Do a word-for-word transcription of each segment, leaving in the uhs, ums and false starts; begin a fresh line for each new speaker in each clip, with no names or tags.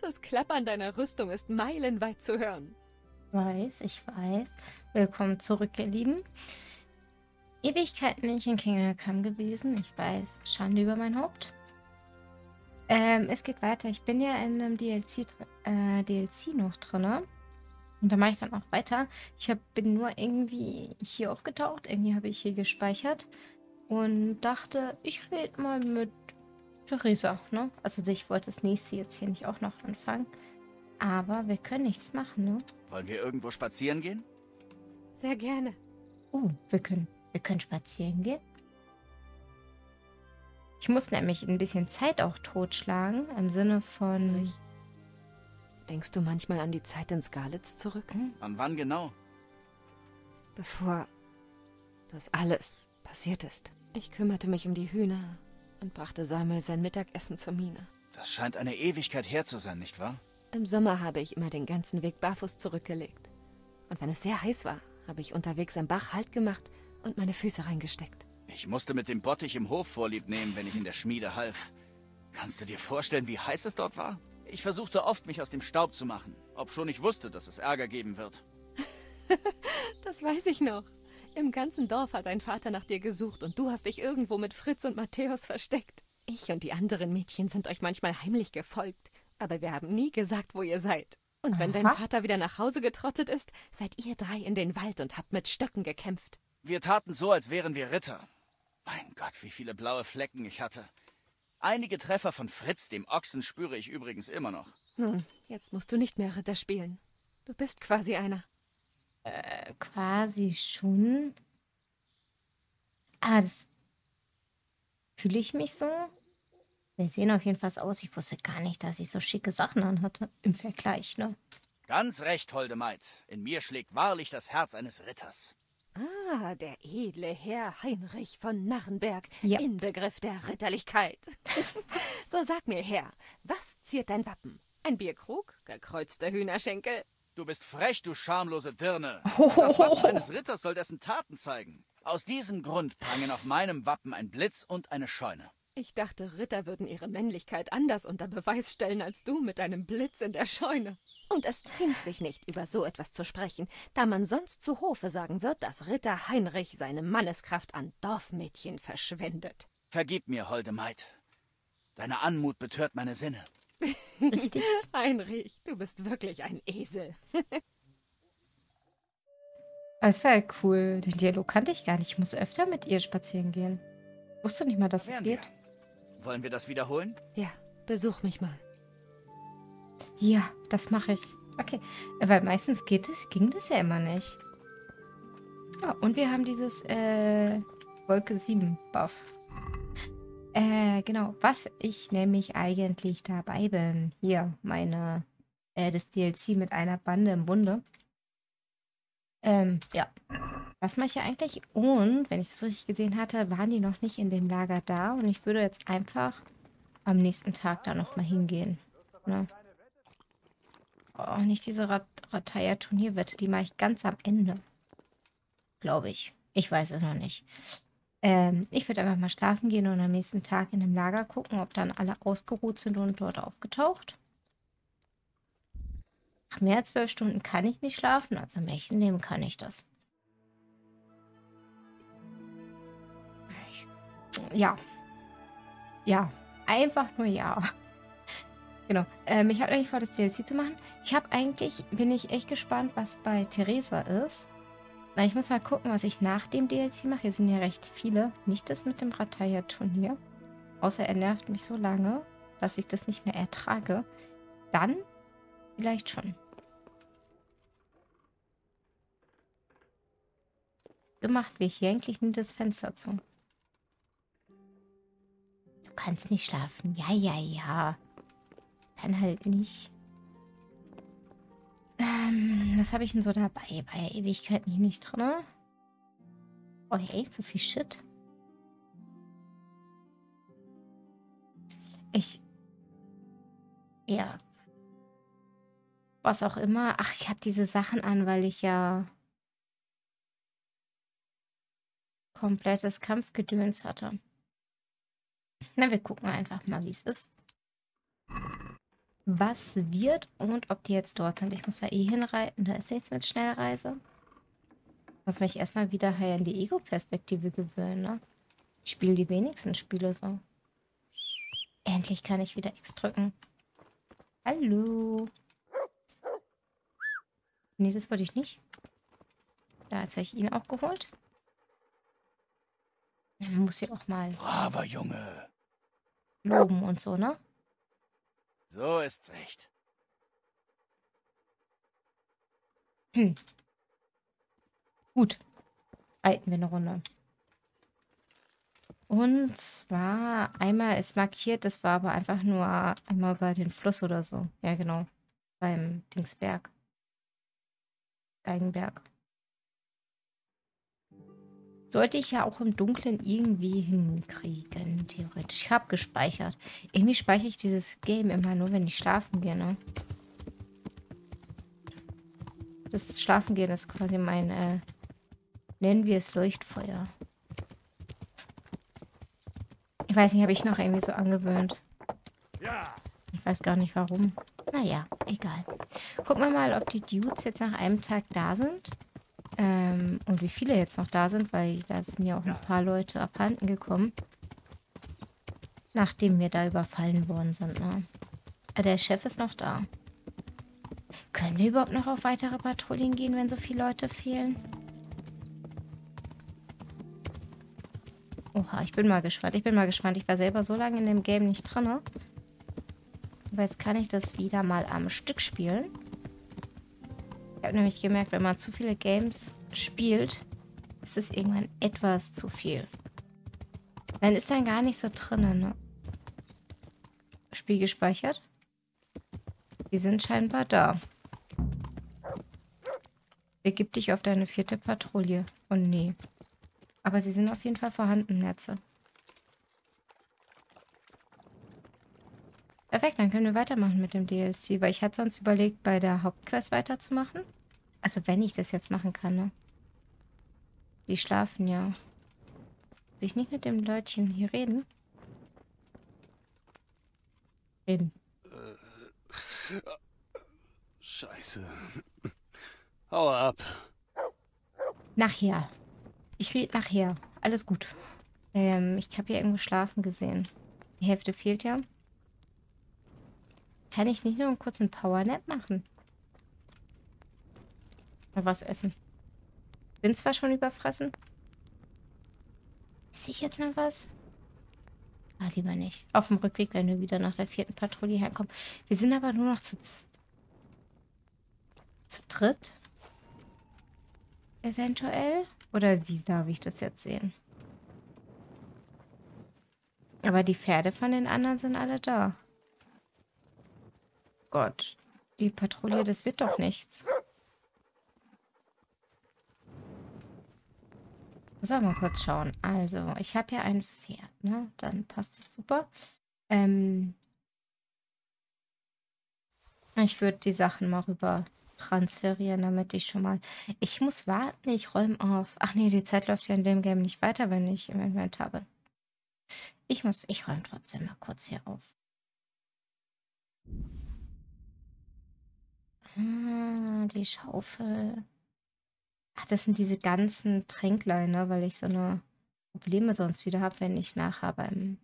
Das Klappern deiner Rüstung ist meilenweit zu hören.
Weiß, ich weiß. Willkommen zurück, ihr Lieben. Ewigkeiten nicht in Kingdom Come gewesen. Ich weiß, Schande über mein Haupt. Ähm, es geht weiter. Ich bin ja in einem D L C, äh, D L C noch drin. Und da mache ich dann auch weiter. Ich hab, bin nur irgendwie hier aufgetaucht. Irgendwie habe ich hier gespeichert. Und dachte, ich rede mal mit Theresa, ne? Also ich wollte das nächste jetzt hier nicht auch noch anfangen. Aber wir können nichts machen, ne?
Wollen wir irgendwo spazieren gehen?
Sehr gerne.
Uh, wir können, wir können spazieren gehen. Ich muss nämlich ein bisschen Zeit auch totschlagen, im Sinne von...
Denkst du manchmal an die Zeit in Skalitz zurück?
An wann genau?
Bevor das alles passiert ist. Ich kümmerte mich um die Hühner und brachte Samuel sein Mittagessen zur Mine.
Das scheint eine Ewigkeit her zu sein, nicht wahr?
Im Sommer habe ich immer den ganzen Weg barfuß zurückgelegt. Und wenn es sehr heiß war, habe ich unterwegs am Bach Halt gemacht und meine Füße reingesteckt.
Ich musste mit dem Bottich im Hof Vorlieb nehmen, wenn ich in der Schmiede half. Kannst du dir vorstellen, wie heiß es dort war? Ich versuchte oft, mich aus dem Staub zu machen, obschon ich wusste, dass es Ärger geben wird.
Das weiß ich noch. Im ganzen Dorf hat dein Vater nach dir gesucht und du hast dich irgendwo mit Fritz und Matthäus versteckt. Ich und die anderen Mädchen sind euch manchmal heimlich gefolgt, aber wir haben nie gesagt, wo ihr seid. Und wenn dein
Aha.
Vater wieder nach Hause getrottet ist, seid ihr drei in den Wald und habt mit Stöcken gekämpft.
Wir taten so, als wären wir Ritter. Mein Gott, wie viele blaue Flecken ich hatte. Einige Treffer von Fritz, dem Ochsen, spüre ich übrigens immer noch.
Nun, jetzt musst du nicht mehr Ritter spielen. Du bist quasi einer.
Äh, quasi schon. Ah, das... Fühle ich mich so? Wir sehen auf jeden Fall so aus. Ich wusste gar nicht, dass ich so schicke Sachen anhatte. Im Vergleich, ne?
Ganz recht, holde Maid. In mir schlägt wahrlich das Herz eines Ritters.
Ah, der edle Herr Heinrich von Narrenberg,
Ja.
Inbegriff der Ritterlichkeit. So sag mir, Herr, was ziert dein Wappen? Ein Bierkrug, gekreuzte Hühnerschenkel?
Du bist frech, du schamlose Dirne. Das Wappen eines Ritters soll dessen Taten zeigen. Aus diesem Grund prangen auf meinem Wappen ein Blitz und eine Scheune.
Ich dachte, Ritter würden ihre Männlichkeit anders unter Beweis stellen als du mit deinem Blitz in der Scheune. Und es ziemt sich nicht, über so etwas zu sprechen, da man sonst zu Hofe sagen wird, dass Ritter Heinrich seine Manneskraft an Dorfmädchen verschwendet.
Vergib mir, holde Maid. Deine Anmut betört meine Sinne.
Richtig.
Heinrich, du bist wirklich ein Esel.
Aber es war ja cool. Den Dialog kannte ich gar nicht. Ich muss öfter mit ihr spazieren gehen. Ich wusste nicht mal, dass es
Wären
geht.
wir. Wollen wir das wiederholen?
Ja, besuch mich mal.
Ja, das mache ich. Okay. Weil meistens geht es, ging das ja immer nicht. Ja, und wir haben dieses äh, Wolke sieben Buff. Äh, genau. Was ich nämlich eigentlich dabei bin. Hier, meine, äh, das D L C mit einer Bande im Bunde. Ähm, ja. Das mache ich ja eigentlich. Und, wenn ich das richtig gesehen hatte, waren die noch nicht in dem Lager da. Und ich würde jetzt einfach am nächsten Tag da nochmal hingehen. Ne? Oh, nicht diese Rat Rataya-Turnierwette. Die mache ich ganz am Ende. Glaube ich. Ich weiß es noch nicht. Ähm, ich würde einfach mal schlafen gehen und am nächsten Tag in dem Lager gucken, ob dann alle ausgeruht sind und dort aufgetaucht. Nach mehr als zwölf Stunden kann ich nicht schlafen. Also Märchen nehmen kann ich das. Ja. Ja. Einfach nur ja. Genau. Ähm, ich habe eigentlich vor, das D L C zu machen. Ich habe eigentlich, bin ich echt gespannt, was bei Theresa ist. Na, ich muss mal gucken, was ich nach dem D L C mache. Hier sind ja recht viele. Nicht das mit dem Rataya-Turnier. Außer er nervt mich so lange, dass ich das nicht mehr ertrage. Dann vielleicht schon. So macht wir hier eigentlich nie das Fenster zu. Du kannst nicht schlafen. Ja, ja, ja. Kann halt nicht. Ähm, was habe ich denn so dabei? Bei Ewigkeiten hier nicht drin. Oh, hier echt so viel Shit. Ich. Ja. Was auch immer. Ach, ich habe diese Sachen an, weil ich ja komplettes Kampfgedöns hatte. Na, wir gucken einfach mal, wie es ist. was wird und ob die jetzt dort sind. Ich muss da eh hinreiten. Da ist nichts mit Schnellreise. Ich muss mich erstmal wieder hier in die Ego-Perspektive gewöhnen, ne? Ich spiele die wenigsten Spiele so. Endlich kann ich wieder X drücken. Hallo. Nee, das wollte ich nicht. Da, jetzt habe ich ihn auch geholt. Man muss ja auch mal
Braver Junge.
loben und so, ne?
So ist's recht.
Hm. Gut. Reiten wir eine Runde. Und zwar einmal ist markiert, das war aber einfach nur einmal bei den Fluss oder so. Ja, genau. Beim Dingsberg. Geigenberg. Sollte ich ja auch im Dunkeln irgendwie hinkriegen, theoretisch. Ich habe gespeichert. Irgendwie speichere ich dieses Game immer nur, wenn ich schlafen gehe, ne? Das Schlafengehen ist quasi mein, äh, nennen wir es Leuchtfeuer. Ich weiß nicht, habe ich noch irgendwie so angewöhnt. Ich weiß gar nicht warum. Naja, egal. Gucken wir mal, ob die Dudes jetzt nach einem Tag da sind. Ähm, und wie viele jetzt noch da sind, weil da sind ja auch ein paar Leute abhanden gekommen. Nachdem wir da überfallen worden sind, ne? Der Chef ist noch da. Können wir überhaupt noch auf weitere Patrouillen gehen, wenn so viele Leute fehlen? Oha, ich bin mal gespannt. Ich bin mal gespannt. Ich war selber so lange in dem Game nicht drin. Aber jetzt kann ich das wieder mal am Stück spielen. Ich habe nämlich gemerkt, wenn man zu viele Games spielt, ist es irgendwann etwas zu viel. Dann ist dann gar nicht so drin, ne? Spiel gespeichert. Die sind scheinbar da. Begib dich auf deine vierte Patrouille. Oh nee. Aber sie sind auf jeden Fall vorhanden, Netze. Perfekt, dann können wir weitermachen mit dem D L C, weil ich hatte sonst überlegt, bei der Hauptquest weiterzumachen. Also wenn ich das jetzt machen kann, ne? Die schlafen ja. Muss ich nicht mit dem Leutchen hier reden? Reden.
Scheiße. Hau ab.
Nachher. Ich rede nachher. Alles gut. Ähm, ich habe hier irgendwo schlafen gesehen. Die Hälfte fehlt ja. Kann ich nicht nur einen kurzen Powernap machen? Oder was essen? Bin zwar schon überfressen. Esse ich jetzt noch was? Ah, lieber nicht. Auf dem Rückweg, wenn wir wieder nach der vierten Patrouille herkommen. Wir sind aber nur noch zu, z zu dritt. Eventuell. Oder wie darf ich das jetzt sehen? Aber die Pferde von den anderen sind alle da. Gott. Die Patrouille, das wird doch nichts. Muss auch mal kurz schauen. Also, ich habe ja ein Pferd, ne? Dann passt es super. Ähm, ich würde die Sachen mal rüber transferieren, damit ich schon mal... Ich muss warten, ich räume auf. Ach nee, die Zeit läuft ja in dem Game nicht weiter, wenn ich im Inventar bin. Ich muss... Ich räume trotzdem mal kurz hier auf. Ah, die Schaufel. Ach, das sind diese ganzen Tränklein, ne? Weil ich so eine Probleme sonst wieder habe, wenn ich nachher beim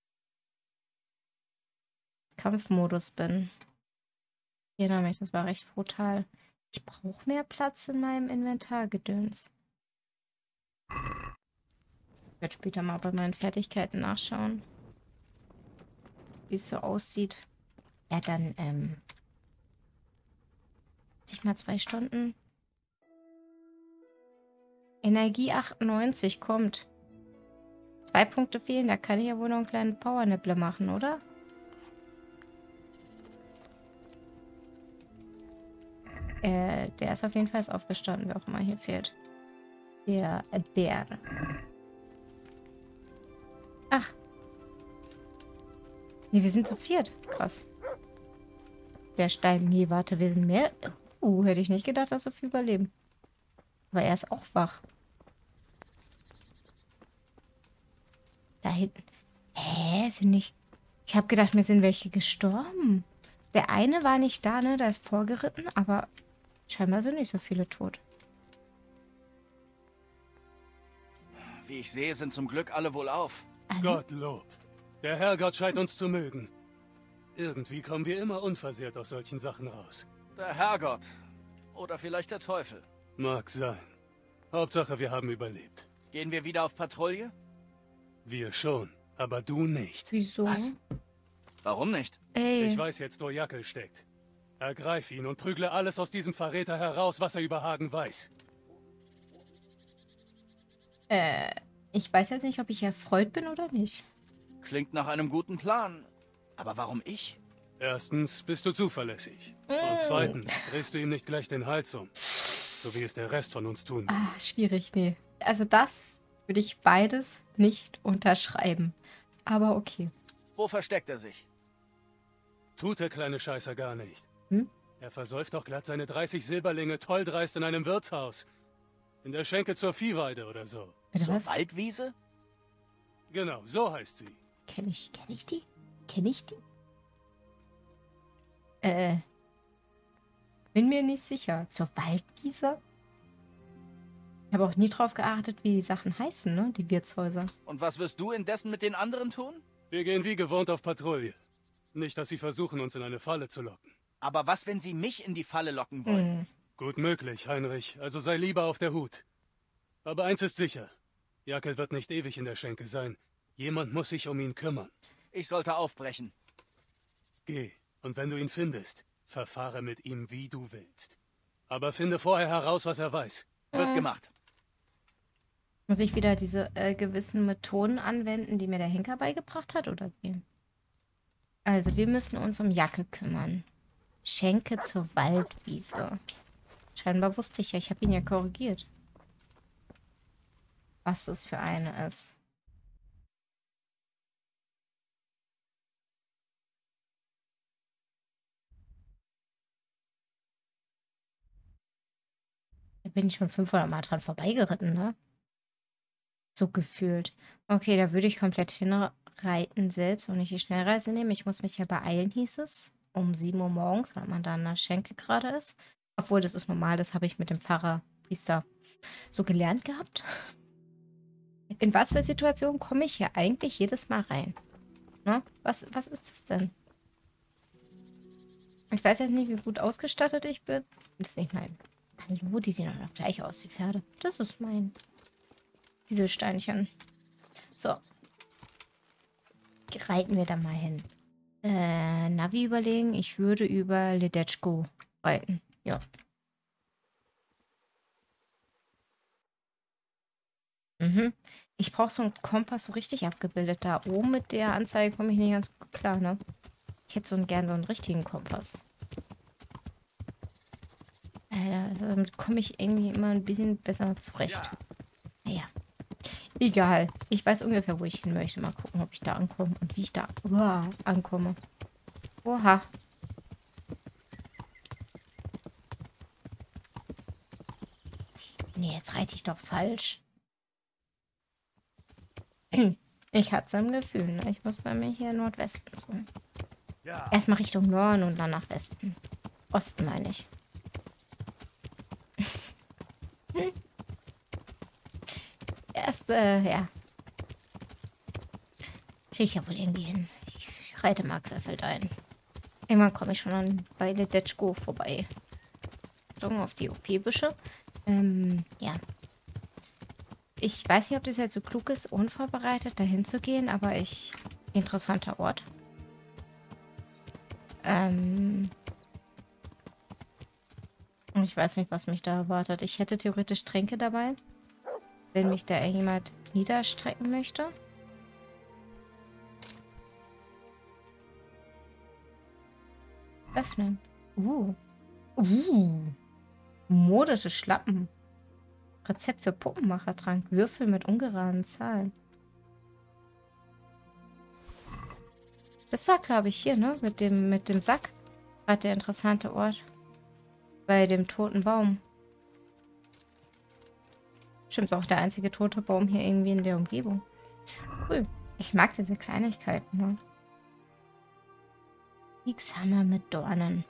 Kampfmodus bin. Ich erinnere mich, das war recht brutal. Ich brauche mehr Platz in meinem Inventargedöns. Ich werde später mal bei meinen Fertigkeiten nachschauen, wie es so aussieht. Ja, dann, ähm... ich mal zwei Stunden. Energie achtundneunzig kommt. Zwei Punkte fehlen, da kann ich ja wohl noch einen kleinen Powernapple machen, oder? Äh, der ist auf jeden Fall aufgestanden, wer auch immer hier fehlt. Der äh, Bär. Ach. Nee, wir sind zu viert. Krass. Der Stein. Nee, warte, wir sind mehr. Uh, hätte ich nicht gedacht, dass so viel überleben. Aber er ist auch wach. Da hinten. Hä, sind nicht... Ich habe gedacht, mir sind welche gestorben. Der eine war nicht da, ne? Der ist vorgeritten, aber scheinbar sind nicht so viele tot.
Wie ich sehe, sind zum Glück alle wohlauf.
Alle?
Gottlob. Der Herrgott scheint uns zu mögen. Irgendwie kommen wir immer unversehrt aus solchen Sachen raus.
Der Herrgott. Oder vielleicht der Teufel.
Mag sein. Hauptsache, wir haben überlebt.
Gehen wir wieder auf Patrouille?
Wir schon, aber du nicht.
Wieso?
Was? Warum nicht?
Ey.
Ich weiß jetzt, wo Jackel steckt. Ergreif ihn und prügle alles aus diesem Verräter heraus, was er über Hagen weiß.
Äh, ich weiß jetzt nicht, ob ich erfreut bin oder nicht.
Klingt nach einem guten Plan. Aber warum ich?
Erstens bist du zuverlässig.
Mm.
Und zweitens drehst du ihm nicht gleich den Hals um. So wie es der Rest von uns tun.
Ah, schwierig, nee. Also das würde ich beides nicht unterschreiben. Aber okay.
Wo versteckt er sich?
Tut der kleine Scheißer gar nicht.
Hm?
Er versäuft doch glatt seine dreißig Silberlinge tolldreist in einem Wirtshaus. In der Schenke zur Viehweide oder so.
Bitte
Zur
was?
Waldwiese?
Genau, so heißt sie.
Kenn ich, kenn ich die? Kenn ich die? Äh. Bin mir nicht sicher. Zur Waldwiese? Ich habe auch nie drauf geachtet, wie die Sachen heißen, ne? Die Wirtshäuser.
Und was wirst du indessen mit den anderen tun?
Wir gehen wie gewohnt auf Patrouille. Nicht, dass sie versuchen, uns in eine Falle zu locken.
Aber was, wenn sie mich in die Falle locken wollen?
Hm.
Gut möglich, Heinrich. Also sei lieber auf der Hut. Aber eins ist sicher. Jackel wird nicht ewig in der Schenke sein. Jemand muss sich um ihn kümmern.
Ich sollte aufbrechen.
Geh. Und wenn du ihn findest, verfahre mit ihm, wie du willst. Aber finde vorher heraus, was er weiß.
Wird gemacht.
Muss ich wieder diese äh, gewissen Methoden anwenden, die mir der Henker beigebracht hat, oder wie? Also, wir müssen uns um Jacke kümmern. Schenke zur Waldwiese. Scheinbar wusste ich ja, ich habe ihn ja korrigiert. Was das für eine ist. Da bin ich schon fünfhundert Mal dran vorbeigeritten, ne? So gefühlt. Okay, da würde ich komplett hinreiten selbst und nicht die Schnellreise nehmen. Ich muss mich ja beeilen, hieß es. Um sieben Uhr morgens, weil man da in der Schenke gerade ist. Obwohl, das ist normal, das habe ich mit dem Pfarrer, Priester so gelernt gehabt. In was für Situationen komme ich hier eigentlich jedes Mal rein? Ne? Was, was ist das denn? Ich weiß jetzt nicht, wie gut ausgestattet ich bin. Das ist nicht mein. Hallo, die sehen doch noch gleich aus, die Pferde. Das ist mein Kieselsteinchen. So. Reiten wir da mal hin. Äh, Navi überlegen. Ich würde über Ledetschko reiten. Ja. Mhm. Ich brauche so einen Kompass so richtig abgebildet. Da oben mit der Anzeige komme ich nicht ganz gut klar, ne? Ich hätte so einen, gern so einen richtigen Kompass. Äh, also damit komme ich irgendwie immer ein bisschen besser zurecht. Naja. Egal. Ich weiß ungefähr, wo ich hin möchte. Mal gucken, ob ich da ankomme und wie ich da uah, ankomme. Oha. Nee, jetzt reite ich doch falsch. Ich hatte es im Gefühl, ne? Ich muss nämlich hier Nordwesten so.
Ja.
Erstmal Richtung Norden und dann nach Westen. Osten meine ich. Hm. Erst, äh, ja. Kriege ich ja wohl irgendwie hin. Ich reite mal querfeldein. Irgendwann komme ich schon an bei Ledetschko vorbei. Achtung auf die O P-Büsche. Ähm, ja. Ich weiß nicht, ob das jetzt so klug ist, unvorbereitet dahin zu gehen, aber ich... Interessanter Ort. Ähm... Ich weiß nicht, was mich da erwartet. Ich hätte theoretisch Tränke dabei, wenn mich da irgendjemand niederstrecken möchte. Öffnen. Uh. Uh. Modische Schlappen. Rezept für Puppenmachertrank. Würfel mit ungeraden Zahlen. Das war, glaube ich, hier, ne? Mit dem, mit dem Sack. Gerade der interessante Ort. Bei dem toten Baum. Stimmt, auch der einzige tote Baum hier irgendwie in der Umgebung. Cool. Ich mag diese Kleinigkeiten, ne? Kriegshammer mit Dornen.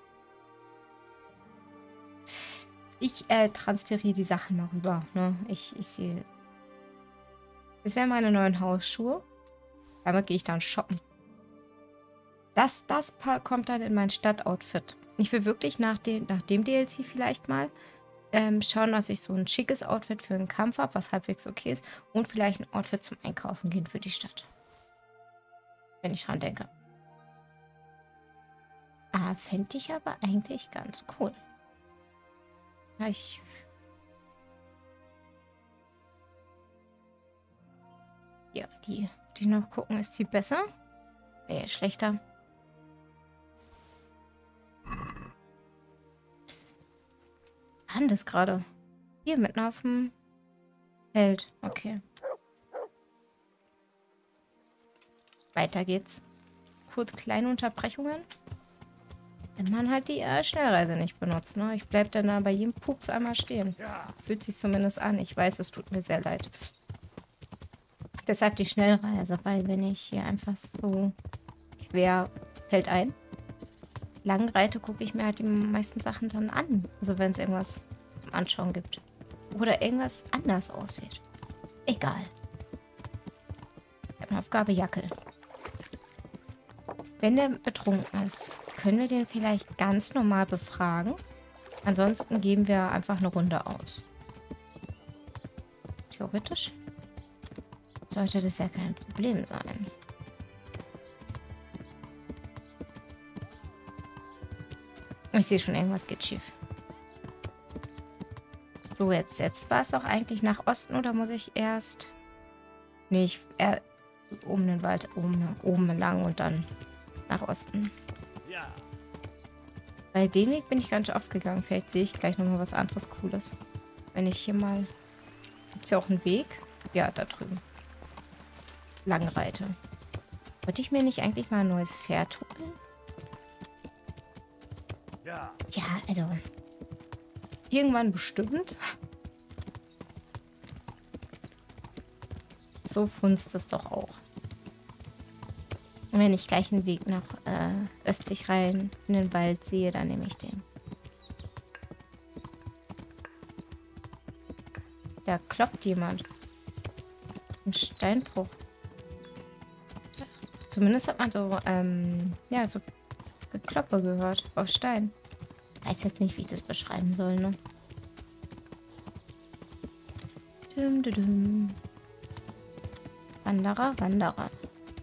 Ich äh, transferiere die Sachen mal rüber. Ne? Ich, ich sehe. Das wären meine neuen Hausschuhe. Damit gehe ich dann shoppen. Das, das kommt dann in mein Stadtoutfit. Ich will wirklich nach dem, nach dem D L C vielleicht mal ähm, schauen, dass ich so ein schickes Outfit für einen Kampf habe, was halbwegs okay ist. Und vielleicht ein Outfit zum Einkaufen gehen für die Stadt. Wenn ich dran denke. Ah, fände ich aber eigentlich ganz cool. Ja, ich... Ja, die, die noch gucken, ist die besser? Nee, schlechter. Hand ist gerade. Hier, mitten auf dem Feld. Okay. Weiter geht's. Kurz kleine Unterbrechungen. Wenn man halt die äh, Schnellreise nicht benutzt, ne? Ich bleib dann da bei jedem Pups einmal stehen. Fühlt sich zumindest an. Ich weiß, es tut mir sehr leid. Deshalb die Schnellreise, weil wenn ich hier einfach so quer fällt ein, lang reite, gucke ich mir halt die meisten Sachen dann an. Also wenn es irgendwas zum Anschauen gibt. Oder irgendwas anders aussieht. Egal. Ich habe eine Aufgabe, Jackel. Wenn der betrunken ist, können wir den vielleicht ganz normal befragen. Ansonsten geben wir einfach eine Runde aus. Theoretisch sollte das ja kein Problem sein. Ich sehe schon, irgendwas geht schief. So, jetzt, jetzt war es auch eigentlich nach Osten oder muss ich erst... Nee, ich... Er, um den Wald, oben, oben lang und dann nach Osten.
Ja.
Bei dem Weg bin ich ganz oft gegangen. Vielleicht sehe ich gleich nochmal was anderes Cooles. Wenn ich hier mal... Gibt es ja auch einen Weg? Ja, da drüben. Lang reite. Wollte ich mir nicht eigentlich mal ein neues Pferd holen?
Ja.
Ja, also... Irgendwann bestimmt. So funzt es doch auch. Und wenn ich gleich einen Weg nach äh, östlich rein in den Wald sehe, dann nehme ich den. Da kloppt jemand. Ein Steinbruch. Zumindest hat man so, ähm, ja, so Gekloppe gehört auf Stein. Weiß jetzt nicht, wie ich das beschreiben soll, ne? Düm, düm, düm. Wanderer, Wanderer.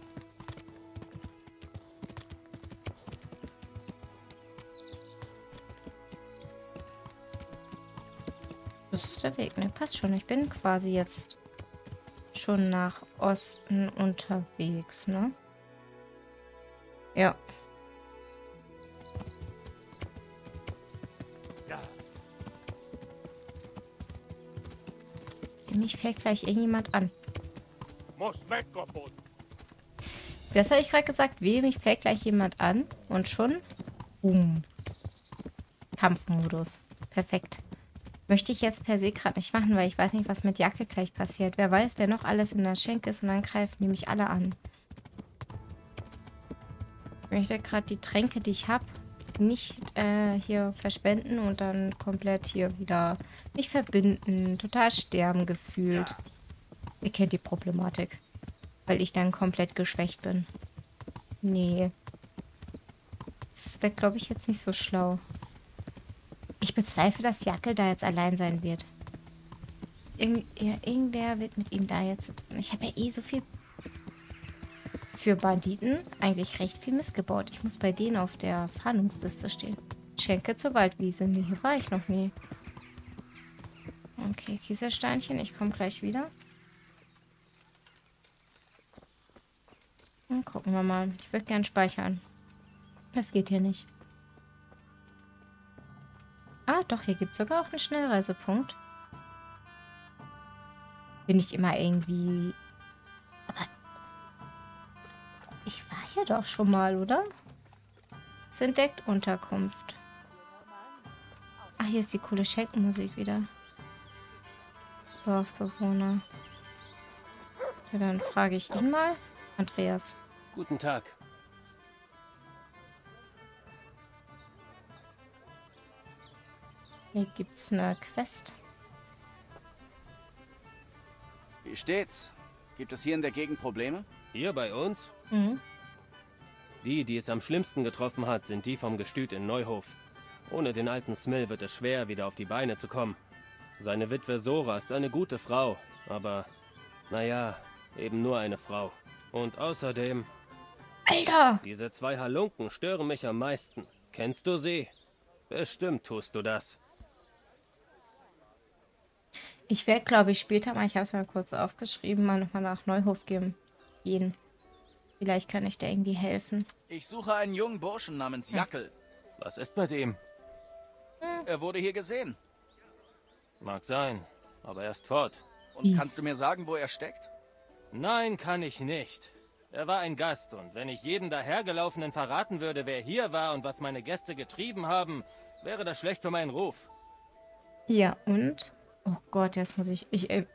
Das ist der Weg, ne? Passt schon. Ich bin quasi jetzt schon nach Osten unterwegs, ne? Ja.
Ja.
Mich fällt gleich irgendjemand an.
Muss weg, kaputt.
Was habe ich gerade gesagt? Weh, mich fällt gleich jemand an. Und schon... Boom. Kampfmodus. Perfekt. Möchte ich jetzt per se gerade nicht machen, weil ich weiß nicht, was mit Jacke gleich passiert. Wer weiß, wer noch alles in der Schenke ist und dann greifen die mich alle an. Ich möchte gerade die Tränke, die ich habe, nicht äh, hier verschwenden und dann komplett hier wieder mich verbinden. Total sterben gefühlt.
Ja.
Ihr kennt die Problematik. Weil ich dann komplett geschwächt bin. Nee. Das wäre, glaube ich, jetzt nicht so schlau. Ich bezweifle, dass Jackel da jetzt allein sein wird. Irgend, ja, irgendwer wird mit ihm da jetzt sitzen. Ich habe ja eh so viel für Banditen eigentlich recht viel missgebaut. Ich muss bei denen auf der Fahndungsliste stehen. Schenke zur Waldwiese. Nee, hier war ich noch nie. Okay, Kieselsteinchen, ich komme gleich wieder. Dann gucken wir mal. Ich würde gern speichern. Das geht hier nicht. Ah, doch, hier gibt es sogar auch einen Schnellreisepunkt. Bin ich immer irgendwie... Aber ich war hier doch schon mal, oder? Es entdeckt Unterkunft. Ah, hier ist die coole Schenkenmusik wieder. Dorfbewohner. Ja, dann frage ich ihn mal. Andreas.
Guten Tag.
Hier gibt's eine Quest.
Wie steht's? Gibt es hier in der Gegend Probleme?
Hier bei uns?
Mhm.
Die, die es am schlimmsten getroffen hat, sind die vom Gestüt in Neuhof. Ohne den alten Smill wird es schwer, wieder auf die Beine zu kommen. Seine Witwe Sora ist eine gute Frau, aber, naja, eben nur eine Frau. Und außerdem,
Alter!
diese zwei Halunken stören mich am meisten. Kennst du sie? Bestimmt tust du das.
Ich werde, glaube ich, später mal, ich habe es mal kurz aufgeschrieben, mal nochmal nach Neuhof gehen. gehen. Vielleicht kann ich da irgendwie helfen.
Ich suche einen jungen Burschen namens Jackel.
Was ist mit ihm?
Er wurde hier gesehen.
Mag sein, aber er ist fort.
Und kannst du mir sagen, wo er steckt?
Nein, kann ich nicht. Er war ein Gast und wenn ich jedem dahergelaufenen verraten würde, wer hier war und was meine Gäste getrieben haben, wäre das schlecht für meinen Ruf.
Ja, und? Oh Gott, jetzt muss ich... Ich, äh,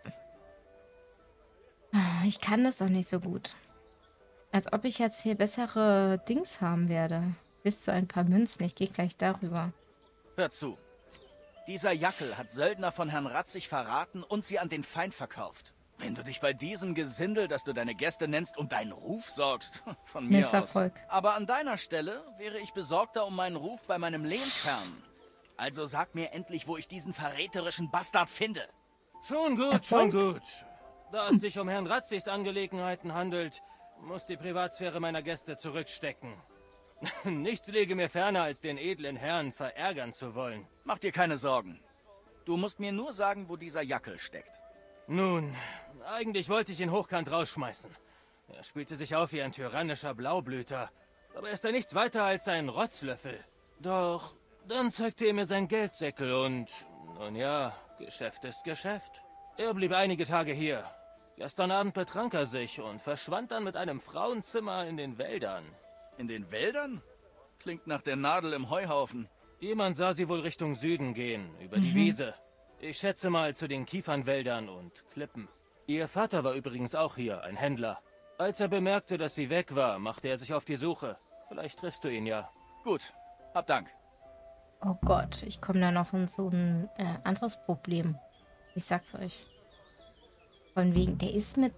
ich kann das doch nicht so gut. Als ob ich jetzt hier bessere Dings haben werde. Willst du ein paar Münzen? Ich gehe gleich darüber.
Hör zu. Dieser Jackel hat Söldner von Herrn Ratzig verraten und sie an den Feind verkauft. Wenn du dich bei diesem Gesindel, das du deine Gäste nennst, um deinen Ruf sorgst, von mir aus.
Misserfolg.
Aber an deiner Stelle wäre ich besorgter um meinen Ruf bei meinem Lehnsherrn. Also sag mir endlich, wo ich diesen verräterischen Bastard finde.
Schon gut,
Erfolg?
schon gut. Da es sich um Herrn Ratzigs Angelegenheiten handelt, muss die Privatsphäre meiner Gäste zurückstecken. Nichts lege mir ferner, als den edlen Herrn verärgern zu wollen.
Mach dir keine Sorgen. Du musst mir nur sagen, wo dieser Jackel steckt.
Nun, eigentlich wollte ich ihn hochkant rausschmeißen. Er spielte sich auf wie ein tyrannischer Blaublüter. Aber ist er nichts weiter als ein Rotzlöffel. Doch dann zeigte er mir sein Geldsäckel und, nun ja, Geschäft ist Geschäft. Er blieb einige Tage hier. Gestern Abend betrank er sich und verschwand dann mit einem Frauenzimmer in den Wäldern.
In den Wäldern? Klingt nach der Nadel im Heuhaufen.
Jemand sah sie wohl Richtung Süden gehen, über die Wiese. Ich schätze mal zu den Kiefernwäldern und Klippen. Ihr Vater war übrigens auch hier, ein Händler. Als er bemerkte, dass sie weg war, machte er sich auf die Suche. Vielleicht triffst du ihn ja.
Gut, hab Dank.
Oh Gott, ich komme da noch in so ein äh, anderes Problem. Ich sag's euch. Von wegen, der ist mit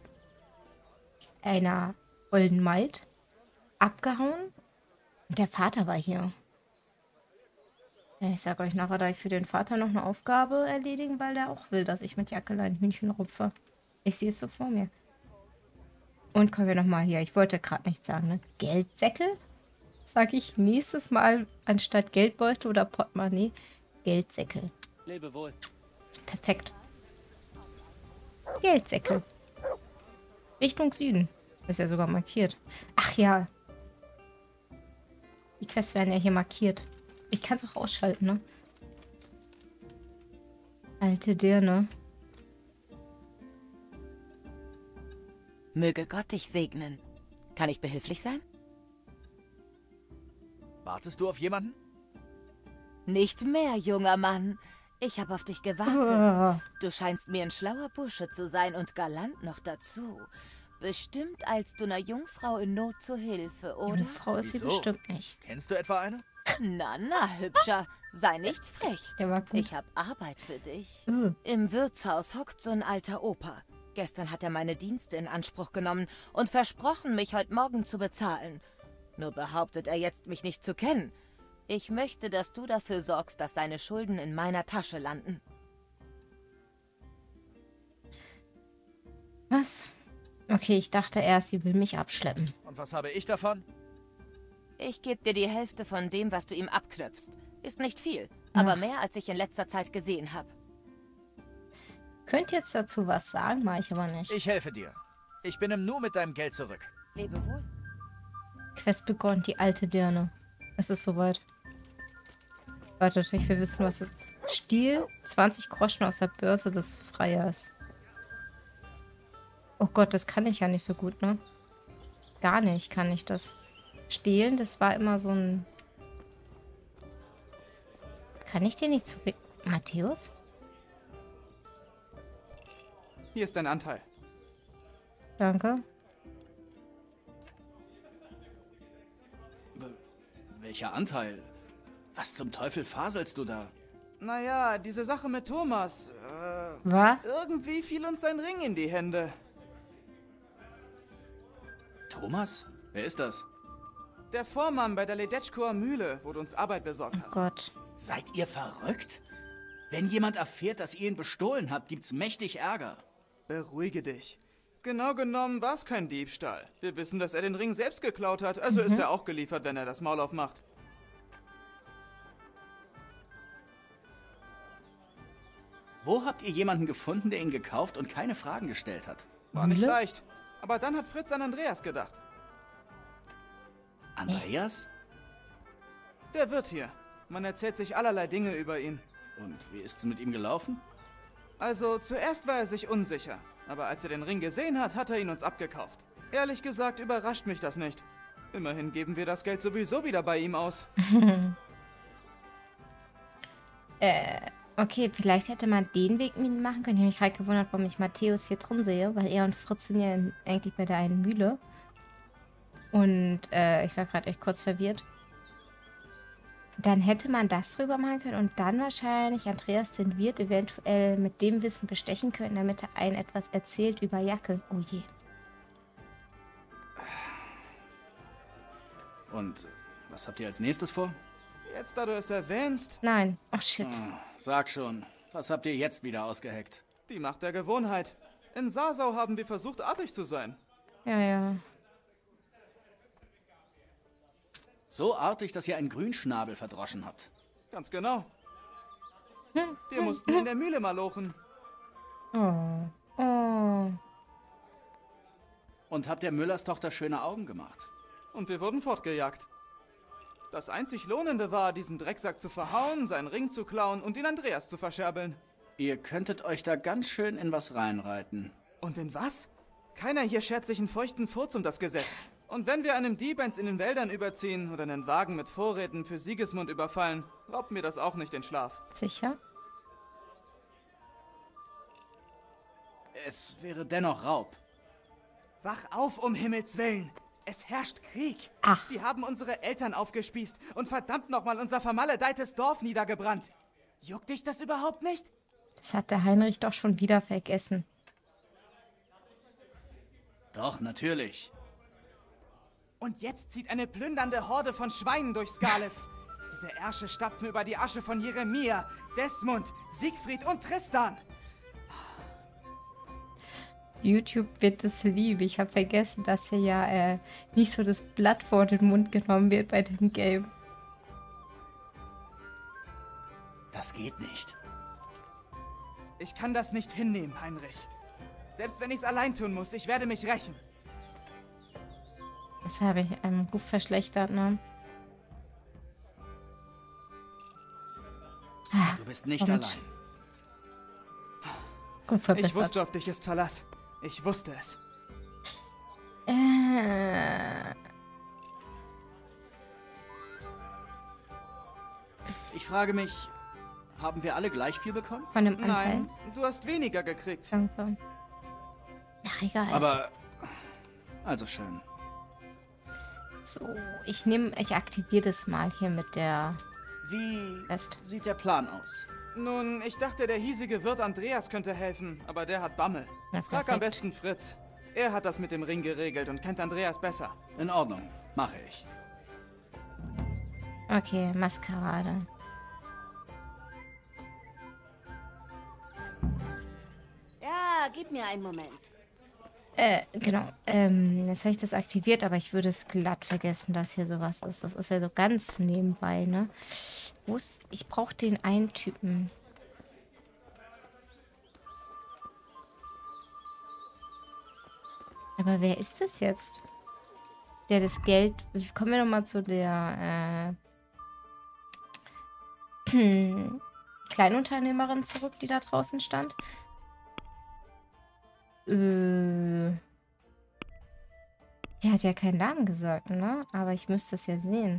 einer ollen Maid abgehauen und der Vater war hier. Ja, ich sag euch nachher, da ich für den Vater noch eine Aufgabe erledigen, weil der auch will, dass ich mit Jackelein Hühnchen rupfe. Ich sehe es so vor mir. Und kommen wir nochmal hier. Ich wollte gerade nichts sagen, ne? Geldsäckel? Sag ich nächstes Mal anstatt Geldbeutel oder Portemonnaie Geldsäckel.
Lebe wohl.
Perfekt. Geldsäckel. Richtung Süden. Ist ja sogar markiert. Ach ja. Die Quests werden ja hier markiert. Ich kann es auch ausschalten, ne? Alte Dirne.
Möge Gott dich segnen. Kann ich behilflich sein?
Wartest du auf jemanden?
Nicht mehr, junger Mann. Ich habe auf dich gewartet. Du scheinst mir ein schlauer Bursche zu sein und galant noch dazu. Bestimmt eilst du einer Jungfrau in Not zu Hilfe, oder?
Junge Frau ist sie
Wieso?
bestimmt nicht.
Kennst du etwa eine?
Na, na, Hübscher. Sei nicht frech.
Der war gut.
Ich habe Arbeit für dich.
Uh.
Im Wirtshaus hockt so ein alter Opa. Gestern hat er meine Dienste in Anspruch genommen und versprochen, mich heute Morgen zu bezahlen. Nur behauptet er jetzt, mich nicht zu kennen. Ich möchte, dass du dafür sorgst, dass seine Schulden in meiner Tasche landen.
Was? Okay, ich dachte erst, sie will mich abschleppen.
Und was habe ich davon?
Ich gebe dir die Hälfte von dem, was du ihm abknöpfst. Ist nicht viel, aber
Ach.
mehr, als ich in letzter Zeit gesehen habe.
Könnt jetzt dazu was sagen, mache ich aber nicht.
Ich helfe dir. Ich bin im Nu mit deinem Geld zurück.
Lebe wohl.
Quest begonnen, die alte Dirne. Es ist soweit. Wartet, ich will wissen, was es ist. Stiel, zwanzig Groschen aus der Börse des Freiers. Oh Gott, das kann ich ja nicht so gut, ne? Gar nicht kann ich das. Stehlen, das war immer so ein... Kann ich dir nicht zu... Matthäus?
Hier ist dein Anteil.
Danke.
Welcher Anteil? Was zum Teufel faselst du da?
Naja, diese Sache mit Thomas. Äh,
Was?
irgendwie fiel uns sein Ring in die Hände.
Thomas? Wer ist das?
Der Vormann bei der Ledetschkower Mühle, wo du uns Arbeit besorgt
Oh
hast.
Gott.
Seid ihr verrückt? Wenn jemand erfährt, dass ihr ihn bestohlen habt, gibt's mächtig Ärger.
Beruhige dich. Genau genommen war es kein Diebstahl. Wir wissen, dass er den Ring selbst geklaut hat, also ist er auch geliefert, wenn er das Maul aufmacht.
Wo habt ihr jemanden gefunden, der ihn gekauft und keine Fragen gestellt hat?
War nicht
Mühle?
leicht. Aber dann hat Fritz an Andreas gedacht.
Andreas?
Der Wirt hier. Man erzählt sich allerlei Dinge über ihn.
Und wie ist's mit ihm gelaufen?
Also, zuerst war er sich unsicher. Aber als er den Ring gesehen hat, hat er ihn uns abgekauft. Ehrlich gesagt überrascht mich das nicht. Immerhin geben wir das Geld sowieso wieder bei ihm aus.
äh, okay, vielleicht hätte man den Weg mit ihm machen können. Ich habe mich gerade gewundert, warum ich Matthäus hier drin sehe, weil er und Fritz sind ja in, eigentlich bei der einen Mühle. Und äh, ich war gerade echt kurz verwirrt. Dann hätte man das rüber machen können und dann wahrscheinlich Andreas den Wirt eventuell mit dem Wissen bestechen können, damit er einen etwas erzählt über Jacke. Oh je.
Und was habt ihr als nächstes vor?
Jetzt, da du es erwähnst,
Nein. Ach, shit.
Hm, sag schon, was habt ihr jetzt wieder ausgeheckt?
die Macht der Gewohnheit. In Sasau haben wir versucht, artig zu sein.
Ja, ja.
So artig, dass ihr einen Grünschnabel verdroschen habt.
Ganz genau. Wir mussten in der Mühle malochen.
Oh. Oh.
Und habt der Müllers Tochter schöne Augen gemacht.
Und wir wurden fortgejagt. Das einzig Lohnende war, diesen Drecksack zu verhauen, seinen Ring zu klauen und ihn Andreas zu verscherbeln.
Ihr könntet euch da ganz schön in was reinreiten.
Und in was? Keiner hier schert sich einen feuchten Furz um das Gesetz. Und wenn wir einem Dieb eins in den Wäldern überziehen oder einen Wagen mit Vorräten für Sigismund überfallen, raubt mir das auch nicht den Schlaf.
Sicher?
Es wäre dennoch Raub.
Wach auf, um Himmels Willen! Es herrscht Krieg.
Ach.
Die haben unsere Eltern aufgespießt und verdammt nochmal unser vermaledeites Dorf niedergebrannt. Juckt dich das überhaupt nicht?
Das hat der Heinrich doch schon wieder vergessen.
Doch, natürlich.
Und jetzt zieht eine plündernde Horde von Schweinen durch Skalitz. Diese Ärsche stapfen über die Asche von Jeremia, Desmond, Siegfried und Tristan.
YouTube wird es lieben. Ich habe vergessen, dass hier ja äh, nicht so das Blatt vor den Mund genommen wird bei dem Game.
Das geht nicht.
Ich kann das nicht hinnehmen, Heinrich. Selbst wenn ich es allein tun muss, ich werde mich rächen.
Das habe ich einen Ruf verschlechtert, ne? Ah,
Du bist nicht
und
allein.
Ruf verbessert.
Ich wusste, auf dich ist Verlass. Ich wusste es.
Äh,
Ich frage mich, haben wir alle gleich viel bekommen?
von dem Anteil.
Nein, du hast weniger gekriegt.
Danke. Ach, egal.
Aber, also schön.
So, ich nehme, ich aktiviere das mal hier mit der
Wie
West.
sieht der Plan aus?
Nun, ich dachte, der hiesige Wirt Andreas könnte helfen, aber der hat Bammel.
Na,
Frag am
perfekt.
besten Fritz. Er hat das mit dem Ring geregelt und kennt Andreas besser.
In Ordnung, mache ich.
Okay, Maskerade.
Ja, gib mir einen Moment.
Äh, genau. Ähm, jetzt habe ich das aktiviert, aber ich würde es glatt vergessen, dass hier sowas ist. Das ist ja so ganz nebenbei, ne? Wo ist... Ich brauche den einen Typen. Aber wer ist das jetzt? Der das Geld... Kommen wir nochmal zu der, äh... Kleinunternehmerin zurück, die da draußen stand. Äh... Die hat ja keinen Namen gesagt, ne? Aber ich müsste es ja sehen.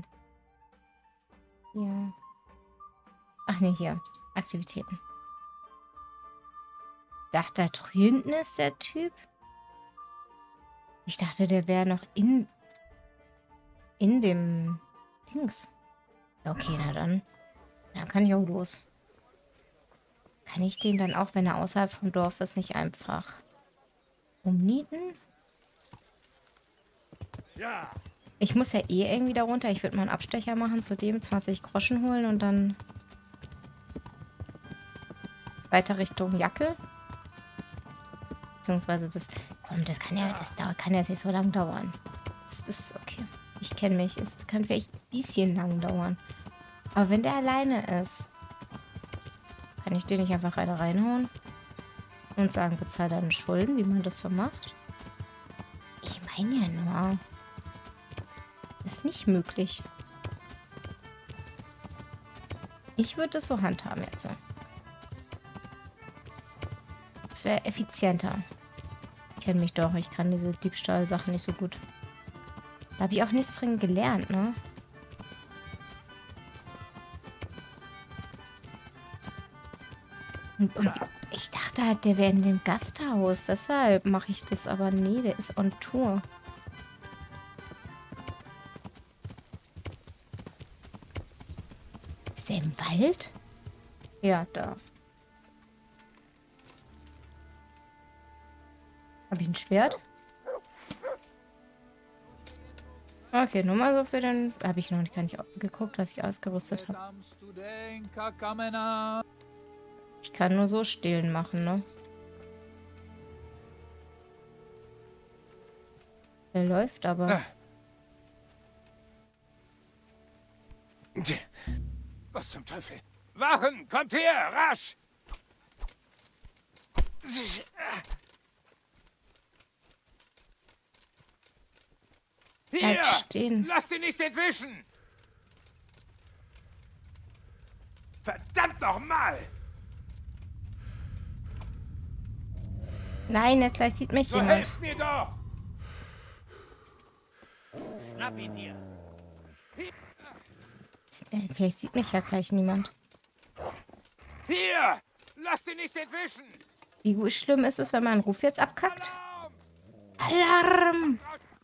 Ja. Ach ne, hier. Aktivitäten. Dachte, da hinten ist der Typ. Ich dachte, der wäre noch in... in dem... Dings. Okay, na dann. Dann kann ich auch los. Kann ich den dann auch, wenn er außerhalb vom Dorf ist, nicht einfach umnieten?
Ja.
Ich muss ja eh irgendwie da runter. Ich würde mal einen Abstecher machen, zu dem zwanzig Groschen holen und dann weiter Richtung Jacke. Beziehungsweise das... Komm, das kann ja, das dauert, kann jetzt nicht so lang dauern. Das ist okay. Ich kenne mich. Es kann vielleicht ein bisschen lang dauern. Aber wenn der alleine ist, kann ich den nicht einfach rein reinhauen und sagen, bezahl deine Schulden, wie man das so macht? Ich meine ja nur... Ist nicht möglich. Ich würde es so handhaben jetzt. Das wäre effizienter. Ich kenne mich doch. Ich kann diese Diebstahl-Sachen nicht so gut. Da habe ich auch nichts drin gelernt, ne? Und, und ich dachte halt, der wäre in dem Gasthaus. Deshalb mache ich das. Aber nee, der ist on Tour. Ist der im Wald? Ja, da. Habe ich ein Schwert? Okay, nur mal so für den... Habe ich noch gar nicht geguckt, was ich ausgerüstet habe. Ich kann nur so stehlen machen, ne? Der läuft aber.
Was zum Teufel? Wachen, kommt her, rasch! Hier!
Bleib stehen.
Lass dich nicht entwischen! Verdammt nochmal!
Nein, jetzt gleich sieht mich
So
jemand.
helft mir doch!
Schnapp ihn dir.
Vielleicht sieht mich ja gleich niemand.
Hier! Lass dich nicht entwischen!
Wie gut schlimm ist es, wenn mein Ruf jetzt abkackt?
Alarm!
Alarm!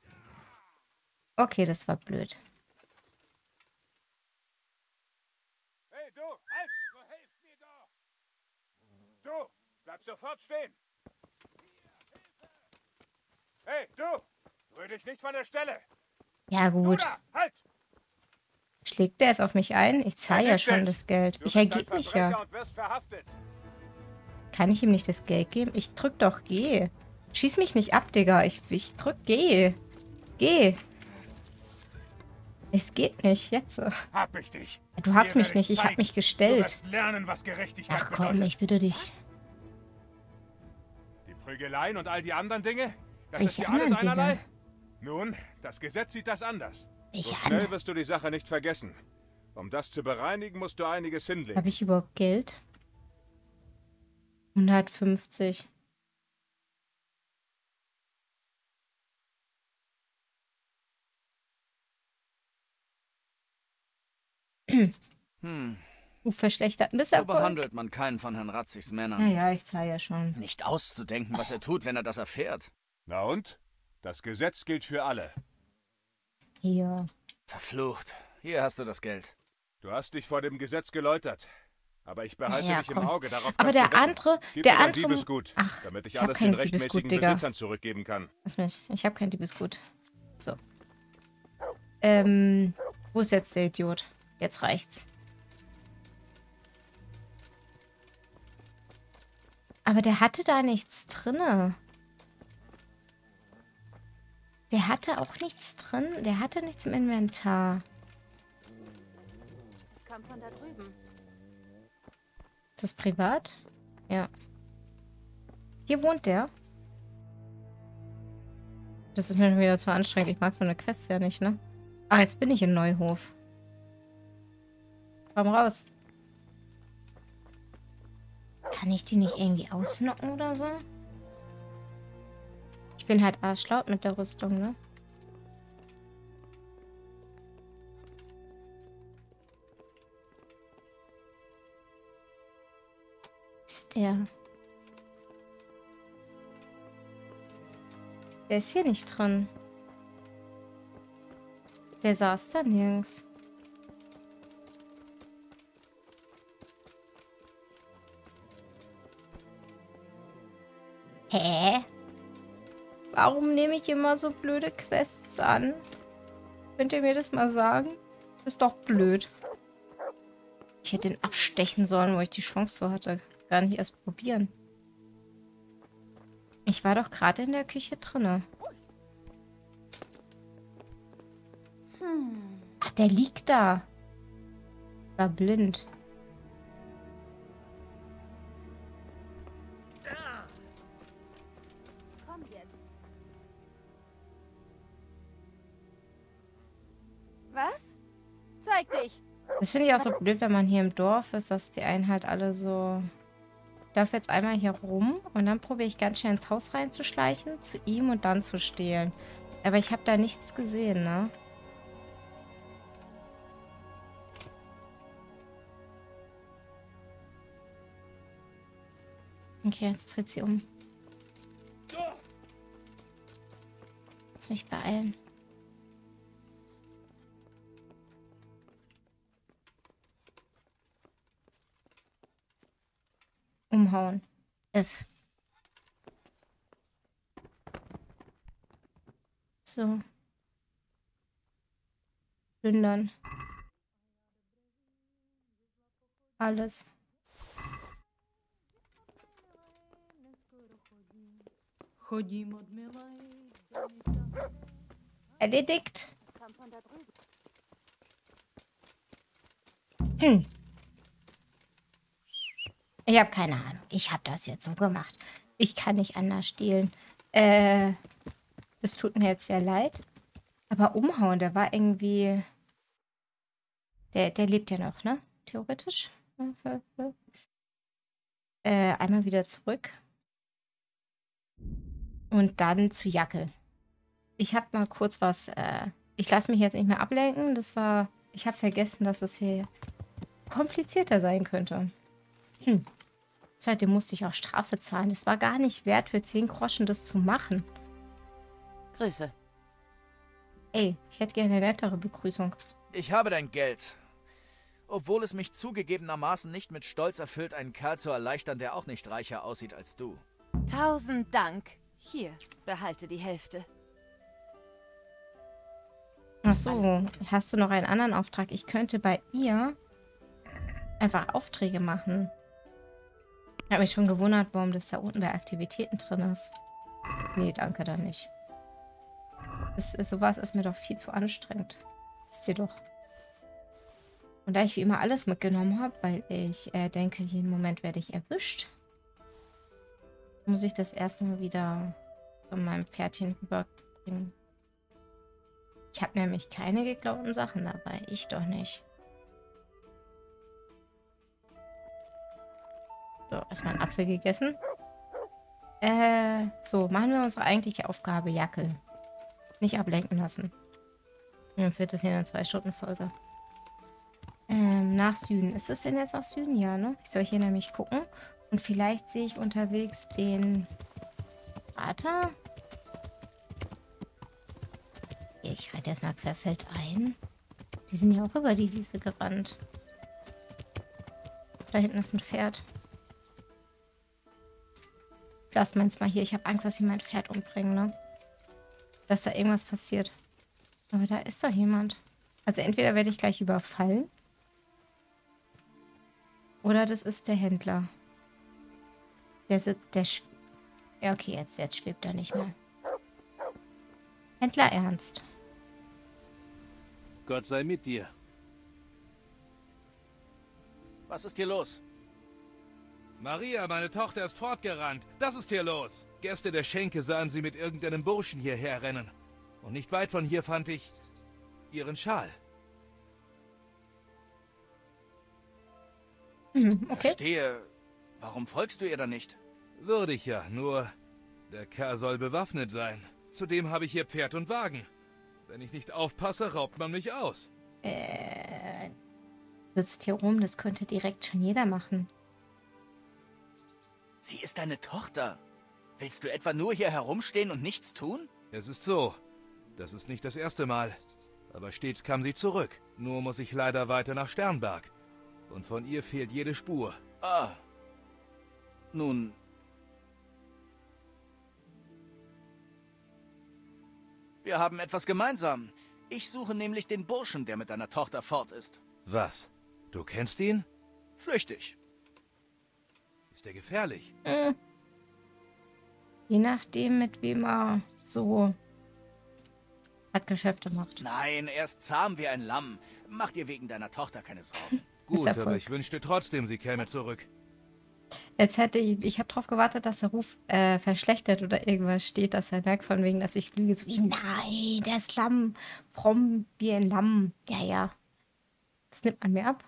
Okay, das war blöd.
Hey, du! Halt! So helft mir doch! Du! Bleib sofort stehen! Hey, du! Rühr dich nicht von der Stelle!
Ja
Du
gut.
da! Halt!
Schlägt der jetzt auf mich ein? Ich zahle ja
Vergiss
schon
dich.
das Geld.
Du
Ich
bist ein
ergebe mich
Verbrecher
ja.
und wirst verhaftet.
Kann ich ihm nicht das Geld geben? Ich drück doch G. Schieß mich nicht ab, Digga. Ich, ich drück G. G. Es geht nicht. Jetzt.
Hab ich dich.
Du hast
Dir
mich
werd
nicht. Ich
zeigen.
habe mich
Du
gestellt.
wirst lernen, was Gerechtigkeit
Ach komm,
bedeutet.
ich bitte dich.
Die Prügeleien und all die anderen Dinge? Das
Welche
ist dir alles
anderen
einerlei?
Dinge?
Nun, das Gesetz sieht das anders.
Welche
so schnell
anderen?
wirst du die Sache nicht vergessen. Um das zu bereinigen, musst du einiges hinlegen.
Habe ich überhaupt Geld? hundertfünfzig.
Hm,
Ruf verschlechtert.
so
Misserfolg.
behandelt man keinen von Herrn Ratzigs Männern.
Naja, ich zahle ja schon.
Nicht auszudenken, was er tut, wenn er das erfährt.
Na und? Das Gesetz gilt für alle.
Hier.
Verflucht. Hier hast du das Geld.
Du hast dich vor dem Gesetz geläutert. Aber ich behalte
Ja,
dich
komm.
im Auge. Darauf
Aber
kannst du
der
wetten.
andere,
Gib
der
mir dein
andere...
Diebesgut,
Ach,
damit ich,
ich hab
alles
kein
den
Diebesgut,
rechtmäßigen
Digga.
Besitzern zurückgeben kann.
Lass mich. Ich habe kein Diebesgut. So. Ähm, wo ist jetzt der Idiot? Jetzt reicht's. Aber der hatte da nichts drinne. Der hatte auch nichts drin. Der hatte nichts im Inventar.
Es kam von da drüben.
Ist das privat? Ja. Hier wohnt der. Das ist mir schon wieder zu anstrengend. Ich mag so eine Quest ja nicht, ne? Ach, jetzt bin ich in Neuhof. Komm raus. Kann ich die nicht irgendwie ausnocken oder so? Ich bin halt arschlaut mit der Rüstung, ne? Ist der? Der ist hier nicht drin. Der saß da nirgends. Hä? Warum nehme ich immer so blöde Quests an? Könnt ihr mir das mal sagen? Ist doch blöd. Ich hätte ihn abstechen sollen, wo ich die Chance so hatte. Gar nicht erst probieren. Ich war doch gerade in der Küche drinne. Ach, der liegt da. War blind.
Komm jetzt. Was? Zeig dich.
Das finde ich auch so blöd, wenn man hier im Dorf ist, dass die einen halt alle so... Ich laufe jetzt einmal hier rum und dann probiere ich ganz schnell ins Haus reinzuschleichen, zu ihm und dann zu stehlen. Aber ich habe da nichts gesehen, ne? Okay, jetzt dreht sie um. Muss mich beeilen. Umhauen. F. So. Plündern. Alles. Erledigt. Hm. Ich habe keine Ahnung. Ich habe das jetzt so gemacht. Ich kann nicht anders stehlen. Äh, es tut mir jetzt sehr leid. Aber umhauen, der war irgendwie... Der, der lebt ja noch, ne? Theoretisch. Äh, einmal wieder zurück. Und dann zu Jackel. Ich habe mal kurz was... Äh, ich lasse mich jetzt nicht mehr ablenken. Das war... Ich habe vergessen, dass es hier komplizierter sein könnte. Hm. Seitdem musste ich auch Strafe zahlen. Das war gar nicht wert, für zehn Groschen das zu machen.
Grüße.
Ey, ich hätte gerne eine nettere Begrüßung.
Ich habe dein Geld. Obwohl es mich zugegebenermaßen nicht mit Stolz erfüllt, einen Kerl zu erleichtern, der auch nicht reicher aussieht als du.
Tausend Dank. Hier, behalte die Hälfte.
Ach so, hast du noch einen anderen Auftrag? Ich könnte bei ihr einfach Aufträge machen. Ich habe mich schon gewundert, warum das da unten bei Aktivitäten drin ist. Nee, danke, da nicht. Das ist, sowas ist mir doch viel zu anstrengend. Wisst ihr doch. Und da ich wie immer alles mitgenommen habe, weil ich äh, denke, jeden Moment werde ich erwischt, muss ich das erstmal wieder von meinem Pferdchen rüberbringen. Ich habe nämlich keine geklauten Sachen dabei. Ich doch nicht. So, erstmal einen Apfel gegessen. Äh, so, machen wir unsere eigentliche Aufgabe, Jackel. Nicht ablenken lassen. Sonst wird das hier eine zwei-Stunden-Folge. Ähm, nach Süden. Ist das denn jetzt nach Süden? Ja, ne? Ich soll hier nämlich gucken. Und vielleicht sehe ich unterwegs den Vater. Ich reite erstmal querfeldein. Die sind ja auch über die Wiese gerannt. Da hinten ist ein Pferd. Lass meins mal hier. Ich habe Angst, dass sie mein Pferd umbringen, ne? Dass da irgendwas passiert. Aber da ist doch jemand. Also entweder werde ich gleich überfallen. Oder das ist der Händler. Der sitzt... Der sch ja, okay, jetzt, jetzt schwebt er nicht mehr. Händler Ernst.
Gott sei mit dir.
Was ist hier los?
Maria, meine Tochter ist fortgerannt. Das ist hier los. Gäste der Schenke sahen sie mit irgendeinem Burschen hierher rennen. Und nicht weit von hier fand ich ihren Schal.
Mhm, okay.
Verstehe. Warum folgst du ihr dann nicht?
Würde ich ja, nur der Kerl soll bewaffnet sein. Zudem habe ich hier Pferd und Wagen. Wenn ich nicht aufpasse, raubt man mich aus.
Äh, sitzt hier rum, das könnte direkt schon jeder machen.
Sie ist deine Tochter. Willst du etwa nur hier herumstehen und nichts tun?
Es ist so. Das ist nicht das erste Mal. Aber stets kam sie zurück. Nur muss ich leider weiter nach Sternberg. Und von ihr fehlt jede Spur.
Ah. Nun, Wir haben etwas gemeinsam. Ich suche nämlich den Burschen, der mit deiner Tochter fort ist.
Was? Du kennst ihn?
Flüchtig.
Ist er gefährlich?
Hm. Je nachdem, mit wem er so hat Geschäfte macht.
Nein, er ist zahm wie ein Lamm. Mach dir wegen deiner Tochter keine Sorgen.
Gut,
Erfolg.
aber ich wünschte trotzdem, sie käme zurück.
Jetzt hätte ich, ich habe darauf gewartet, dass der Ruf äh, verschlechtert oder irgendwas steht, dass er merkt von wegen, dass ich lüge. So wie, nein, der ist Lamm, fromm wie ein Lamm. Ja, ja. Das nimmt man mir ab.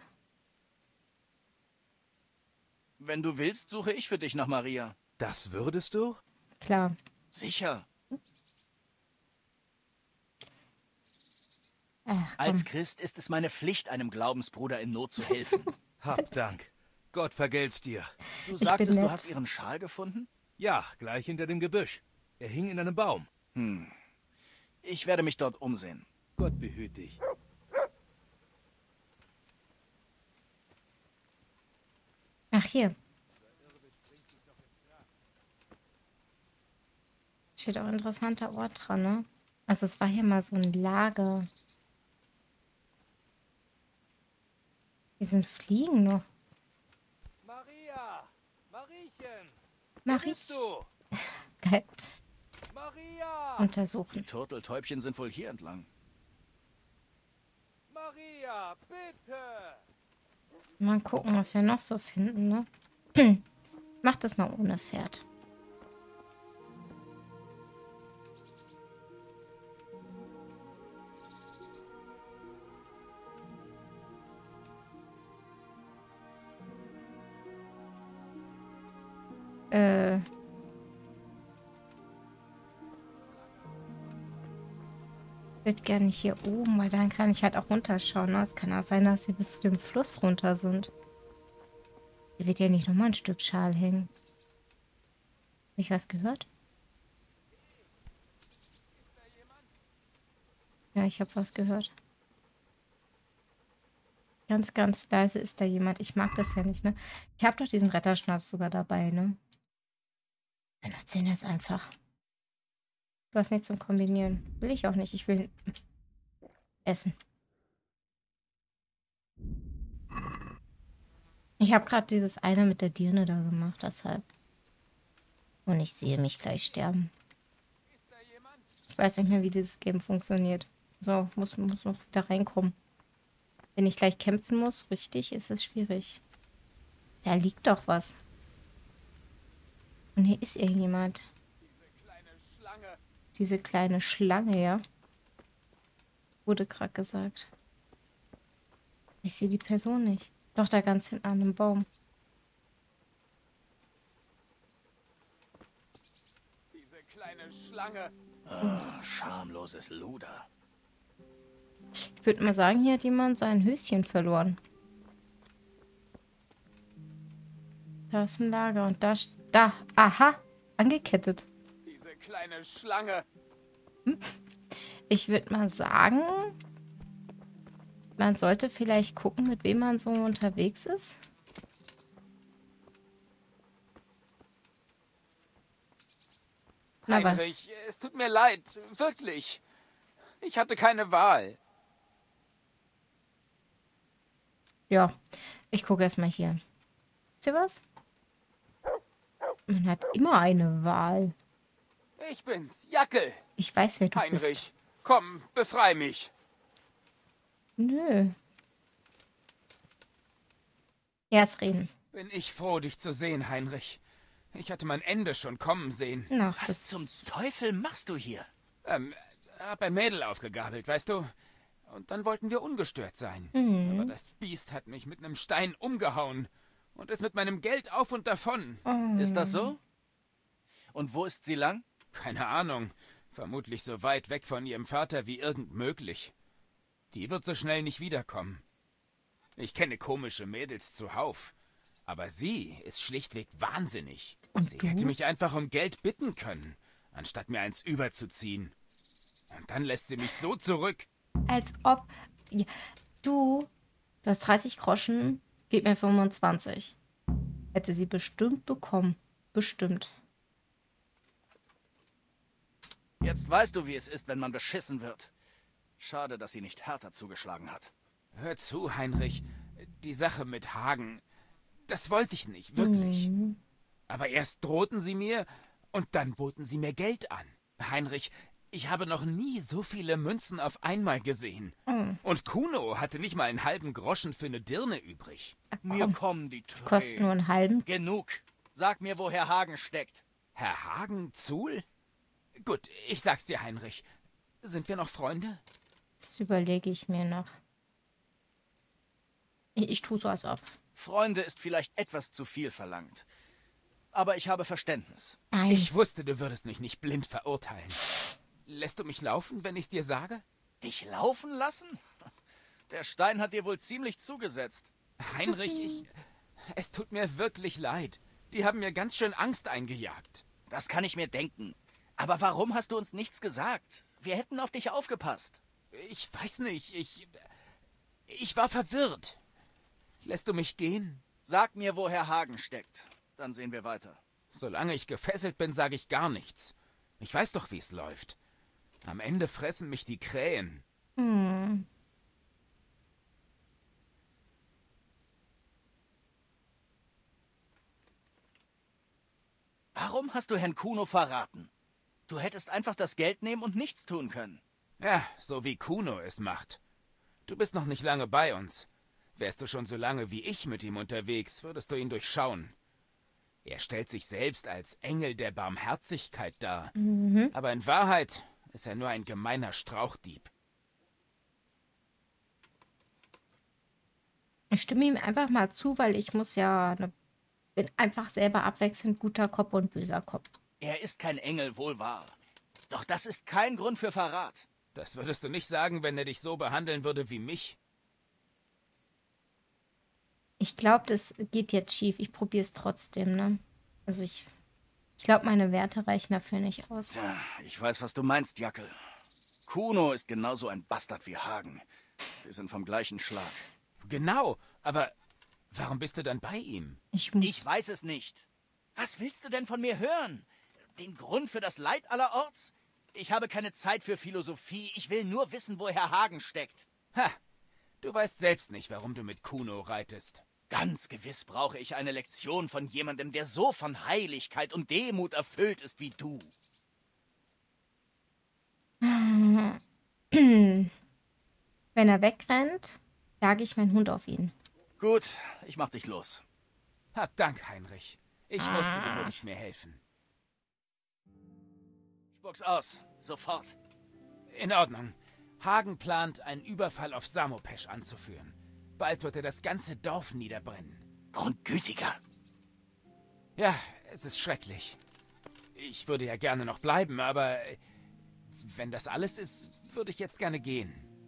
Wenn du willst, suche ich für dich nach Maria.
Das würdest du?
Klar.
Sicher.
Ach, komm.
Als Christ ist es meine Pflicht, einem Glaubensbruder in Not zu helfen.
Hab Dank. Gott vergelt's dir.
Du
Ich
sagtest,
bin
du
nett.
hast ihren Schal gefunden?
Ja, gleich hinter dem Gebüsch. Er hing in einem Baum.
Hm. Ich werde mich dort umsehen.
Gott behüt dich.
Ach, hier. Steht auch interessanter Ort dran, ne? Also es war hier mal so ein Lager. Hier sind Fliegen noch.
Maria! Mariechen!
Mach
Bist
ich.
du?
Geil.
Maria!
Die
Untersuchen.
Turteltäubchen sind wohl hier entlang.
Maria, bitte!
Mal gucken, was wir noch so finden, ne? Mach das mal ohne Pferd. Äh. Ich würde gerne hier oben, weil dann kann ich halt auch runterschauen. Ne? Es kann auch sein, dass sie bis zu dem Fluss runter sind. Hier wird ja nicht nochmal ein Stück Schal hängen. Hab ich was gehört? Ja, ich habe was gehört. Ganz, ganz leise ist da jemand. Ich mag das ja nicht, ne? Ich habe doch diesen Retterschnaps sogar dabei, ne? Dann erzählen jetzt einfach. Du hast nichts zum Kombinieren. Will ich auch nicht. Ich will essen. Ich habe gerade dieses eine mit der Dirne da gemacht, deshalb. Und ich sehe mich gleich sterben. Ich weiß nicht mehr, wie dieses Game funktioniert. So, muss, muss noch wieder reinkommen. Wenn ich gleich kämpfen muss, richtig, ist es schwierig. Da liegt doch was. Und hier ist irgendjemand. Diese kleine Schlange, ja. Wurde gerade gesagt. Ich sehe die Person nicht. Doch, da ganz hinten an einem Baum.
Diese kleine Schlange.
Ah, schamloses Luder.
Ich würde mal sagen, hier hat jemand sein Höschen verloren. Da ist ein Lager und da, st- da, aha, angekettet.
Diese kleine Schlange.
Ich würde mal sagen, man sollte vielleicht gucken, mit wem man so unterwegs ist. Na was?
Heinrich, es tut mir leid, wirklich. Ich hatte keine Wahl.
Ja, ich gucke erstmal hier. Wisst ihr was? Man hat immer eine Wahl.
Ich bin's, Jackel.
Ich weiß, wer du
Heinrich,
bist.
komm, befrei mich.
Nö. Erst reden.
Bin ich froh, dich zu sehen, Heinrich. Ich hatte mein Ende schon kommen sehen.
Ach,
Was
das
zum Teufel machst du hier?
Ähm, hab ein Mädel aufgegabelt, weißt du? Und dann wollten wir ungestört sein.
Mhm.
Aber das Biest hat mich mit einem Stein umgehauen und ist mit meinem Geld auf und davon.
Oh.
Ist das so? Und wo ist sie lang?
Keine Ahnung. Vermutlich so weit weg von ihrem Vater wie irgend möglich. Die wird so schnell nicht wiederkommen. Ich kenne komische Mädels zuhauf. Aber sie ist schlichtweg wahnsinnig.
Und
sie
du?
hätte mich einfach um Geld bitten können, anstatt mir eins überzuziehen. Und dann lässt sie mich so zurück.
Als ob. Ja, du, du hast dreißig Groschen, gib mir fünfundzwanzig. Hätte sie bestimmt bekommen. Bestimmt.
Jetzt weißt du, wie es ist, wenn man beschissen wird. Schade, dass sie nicht härter zugeschlagen hat.
Hör zu, Heinrich. Die Sache mit Hagen, das wollte ich nicht, wirklich.
Mhm.
Aber erst drohten sie mir und dann boten sie mir Geld an. Heinrich, ich habe noch nie so viele Münzen auf einmal gesehen.
Mhm.
Und Kuno hatte nicht mal einen halben Groschen für eine Dirne übrig.
Ach,
Mir
komm,
kommen die Tränen.
kostet nur einen halben.
Genug. Sag mir, wo Herr Hagen steckt.
Herr Hagen, Zuhl? Gut, ich sag's dir, Heinrich. Sind wir noch Freunde?
Das überlege ich mir noch. Ich, ich tue so, als ob.
Freunde ist vielleicht etwas zu viel verlangt. Aber ich habe Verständnis.
Nein.
Ich wusste, du würdest mich nicht blind verurteilen. Lässt du mich laufen, wenn ich's dir sage?
Dich laufen lassen? Der Stein hat dir wohl ziemlich zugesetzt.
Heinrich, ich... Es tut mir wirklich leid. Die haben mir ganz schön Angst eingejagt.
Das kann ich mir denken. Aber warum hast du uns nichts gesagt? Wir hätten auf dich aufgepasst.
Ich weiß nicht, ich... Ich war verwirrt. Lässt du mich gehen?
Sag mir, wo Herr Hagen steckt. Dann sehen wir weiter.
Solange ich gefesselt bin, sage ich gar nichts. Ich weiß doch, wie es läuft. Am Ende fressen mich die Krähen.
Hm.
Warum hast du Herrn Kuno verraten? Du hättest einfach das Geld nehmen und nichts tun können.
Ja, so wie Kuno es macht. Du bist noch nicht lange bei uns. Wärst du schon so lange wie ich mit ihm unterwegs, würdest du ihn durchschauen. Er stellt sich selbst als Engel der Barmherzigkeit dar.
Mhm.
Aber in Wahrheit ist er nur ein gemeiner Strauchdieb.
Ich stimme ihm einfach mal zu, weil ich muss ja... Ne, bin einfach selber abwechselnd guter Kopf und böser Kopf.
Er ist kein Engel, wohl wahr. Doch das ist kein Grund für Verrat.
Das würdest du nicht sagen, wenn er dich so behandeln würde wie mich.
Ich glaube, das geht jetzt schief. Ich probiere es trotzdem, ne? Also ich... Ich glaube, meine Werte reichen dafür nicht aus.
Ja, ich weiß, was du meinst, Jackel. Kuno ist genauso ein Bastard wie Hagen. Sie sind vom gleichen Schlag.
Genau, aber warum bist du dann bei ihm?
Ich muss...
Ich weiß es nicht. Was willst du denn von mir hören? Den Grund für das Leid allerorts? Ich habe keine Zeit für Philosophie. Ich will nur wissen, wo Herr Hagen steckt.
Ha! Du weißt selbst nicht, warum du mit Kuno reitest.
Ganz gewiss brauche ich eine Lektion von jemandem, der so von Heiligkeit und Demut erfüllt ist wie du.
Wenn er wegrennt, jage ich meinen Hund auf ihn.
Gut, ich mach dich los.
Hab Dank, Heinrich. Ich wusste, du würdest mir helfen.
Spuck's aus. Sofort.
In Ordnung. Hagen plant, einen Überfall auf Samopesch anzuführen. Bald wird er das ganze Dorf niederbrennen.
Grundgütiger.
Ja, es ist schrecklich. Ich würde ja gerne noch bleiben, aber wenn das alles ist, würde ich jetzt gerne gehen.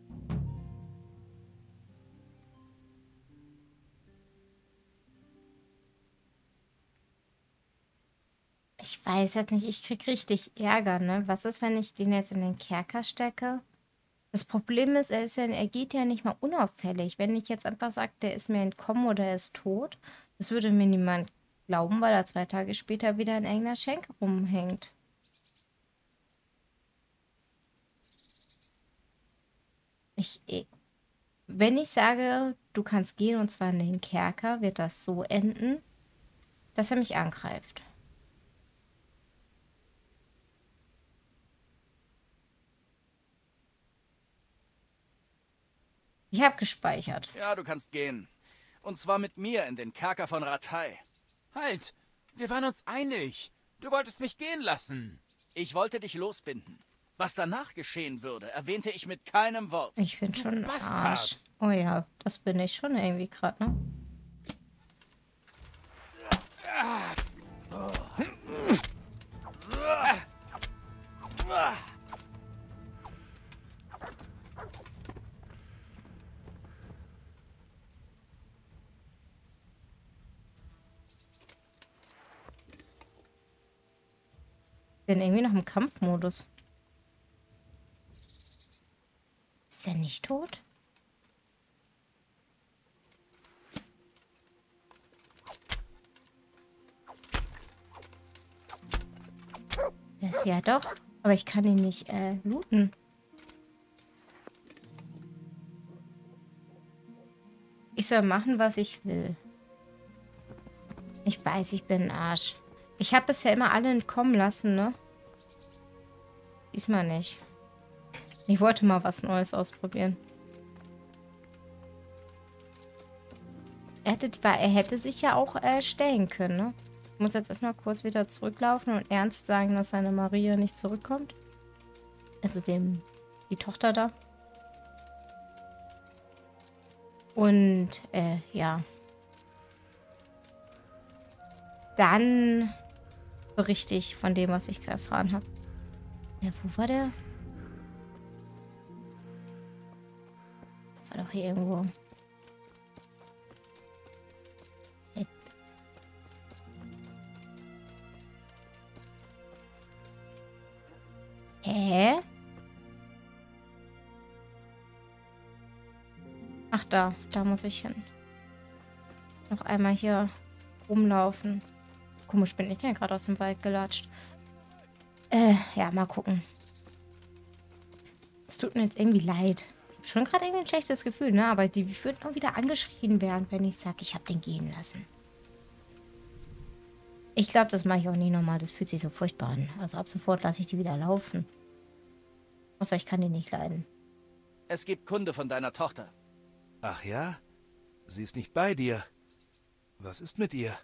Ich weiß jetzt nicht, ich krieg richtig Ärger, ne? Was ist, wenn ich den jetzt in den Kerker stecke? Das Problem ist, er, ist ja, er geht ja nicht mal unauffällig. Wenn ich jetzt einfach sage, der ist mir entkommen oder er ist tot, das würde mir niemand glauben, weil er zwei Tage später wieder in irgendeiner Schenke rumhängt. Ich, ich, wenn ich sage, du kannst gehen und zwar in den Kerker, wird das so enden, dass er mich angreift. Ich habe gespeichert.
Ja, du kannst gehen. Und zwar mit mir in den Kerker von Rattay.
Halt! Wir waren uns einig. Du wolltest mich gehen lassen.
Ich wollte dich losbinden. Was danach geschehen würde, erwähnte ich mit keinem Wort.
Ich bin schon ein
Bastard.
Arsch. Oh ja, das bin ich schon irgendwie gerade, ne? Ich bin irgendwie noch im Kampfmodus. Ist er nicht tot? Das ist ja doch. Aber ich kann ihn nicht äh, looten. Ich soll machen, was ich will. Ich weiß, ich bin ein Arsch. Ich habe bisher immer alle entkommen lassen, ne? Diesmal nicht. Ich wollte mal was Neues ausprobieren. Er hätte, er hätte sich ja auch äh, stellen können, ne? Ich muss jetzt erstmal kurz wieder zurücklaufen und ernst sagen, dass seine Maria nicht zurückkommt. Also dem, die Tochter da. Und, äh, ja. Dann berichte ich von dem, was ich erfahren habe. Ja, wo war der? War doch hier irgendwo. Hey. Hä? Ach, da. Da muss ich hin. Noch einmal hier rumlaufen. Komisch, bin ich denn gerade aus dem Wald gelatscht? Äh, ja, mal gucken. Es tut mir jetzt irgendwie leid. Ich habe schon gerade irgendwie ein schlechtes Gefühl, ne? Aber die würden auch wieder angeschrien werden, wenn ich sage, ich habe den gehen lassen. Ich glaube, das mache ich auch nie nochmal. Das fühlt sich so furchtbar an. Also ab sofort lasse ich die wieder laufen. Außer ich kann die nicht leiden.
Es gibt Kunde von deiner Tochter.
Ach ja? Sie ist nicht bei dir. Was ist mit ihr?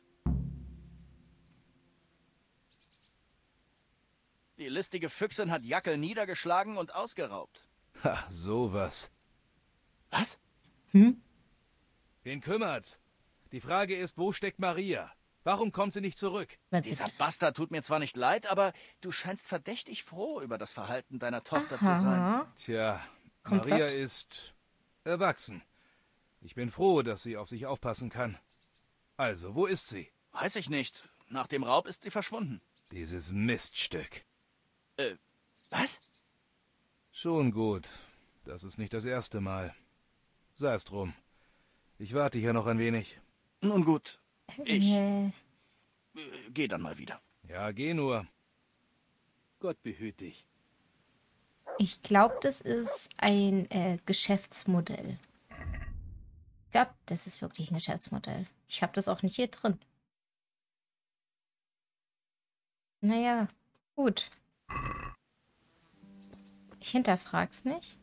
Die listige Füchsin hat Jackel niedergeschlagen und ausgeraubt.
Ha, sowas.
Was?
Hm?
Wen kümmert's? Die Frage ist, wo steckt Maria? Warum kommt sie nicht zurück?
Dieser Bastard tut mir zwar nicht leid, aber du scheinst verdächtig froh über das Verhalten deiner Tochter
Aha.
zu sein.
Tja,
Komplett.
Maria ist erwachsen. Ich bin froh, dass sie auf sich aufpassen kann. Also, wo ist sie?
Weiß ich nicht. Nach dem Raub ist sie verschwunden.
Dieses Miststück.
Äh, was?
Schon gut. Das ist nicht das erste Mal. Sei es drum. Ich warte hier noch ein wenig.
Nun gut. Ich
Äh,
äh, geh dann mal wieder.
Ja, geh nur.
Gott behüte dich.
ich glaube, das ist ein äh, Geschäftsmodell. Ich glaube, das ist wirklich ein Geschäftsmodell. Ich habe das auch nicht hier drin. Naja, gut. Ich hinterfrag's nicht.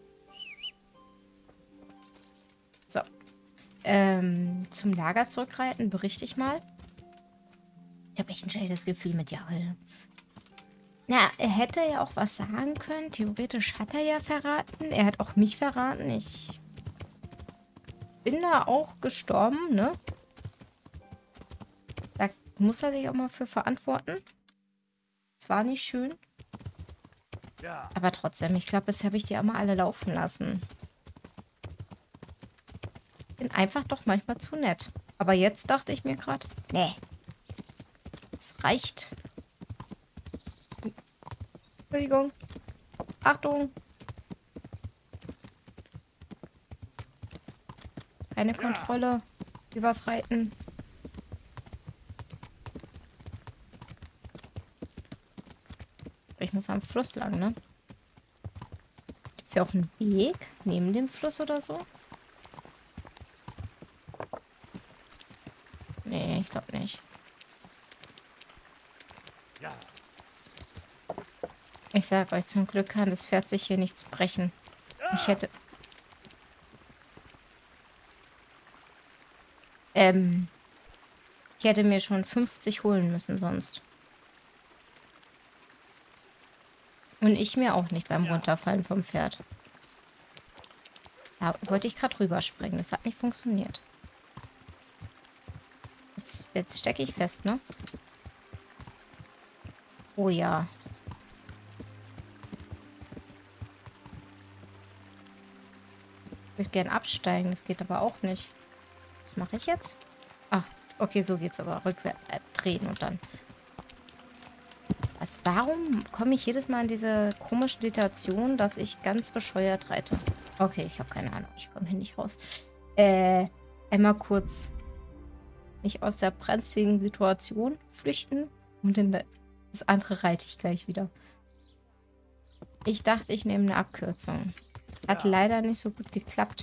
So. Ähm, zum Lager zurückreiten, berichte ich mal. Ich habe echt ein schlechtes Gefühl mit Jarl. Na, er hätte ja auch was sagen können. Theoretisch hat er ja verraten. Er hat auch mich verraten. Ich bin da auch gestorben, ne? Da muss er sich auch mal für verantworten. Es war nicht schön.
Ja.
Aber trotzdem, ich glaube, bisher habe ich die immer alle laufen lassen. Bin einfach doch manchmal zu nett. Aber jetzt dachte ich mir gerade, nee. Es reicht. Entschuldigung. Achtung. Keine Kontrolle übers Reiten. Ich muss am Fluss lang, ne? Ist ja auch ein Weg neben dem Fluss oder so? Nee, ich glaube nicht.
Ja.
Ich sag euch, zum Glück kann das Pferd sich hier nichts brechen. Ich hätte... Ähm... Ich hätte mir schon fünfzig holen müssen sonst. Und ich mir auch nicht beim Runterfallen vom Pferd. Da wollte ich gerade rüberspringen. Das hat nicht funktioniert. Jetzt, jetzt stecke ich fest, ne? Oh ja. Ich würde gern absteigen. Das geht aber auch nicht. Was mache ich jetzt? Ach, okay, so geht's aber. Rückwärts äh, drehen und dann... Was, warum komme ich jedes Mal in diese komische Situation, dass ich ganz bescheuert reite? Okay, ich habe keine Ahnung. Ich komme hier nicht raus. Äh, einmal kurz mich aus der brenzligen Situation flüchten und in das andere reite ich gleich wieder. Ich dachte, ich nehme eine Abkürzung. Hat ja. leider nicht so gut geklappt.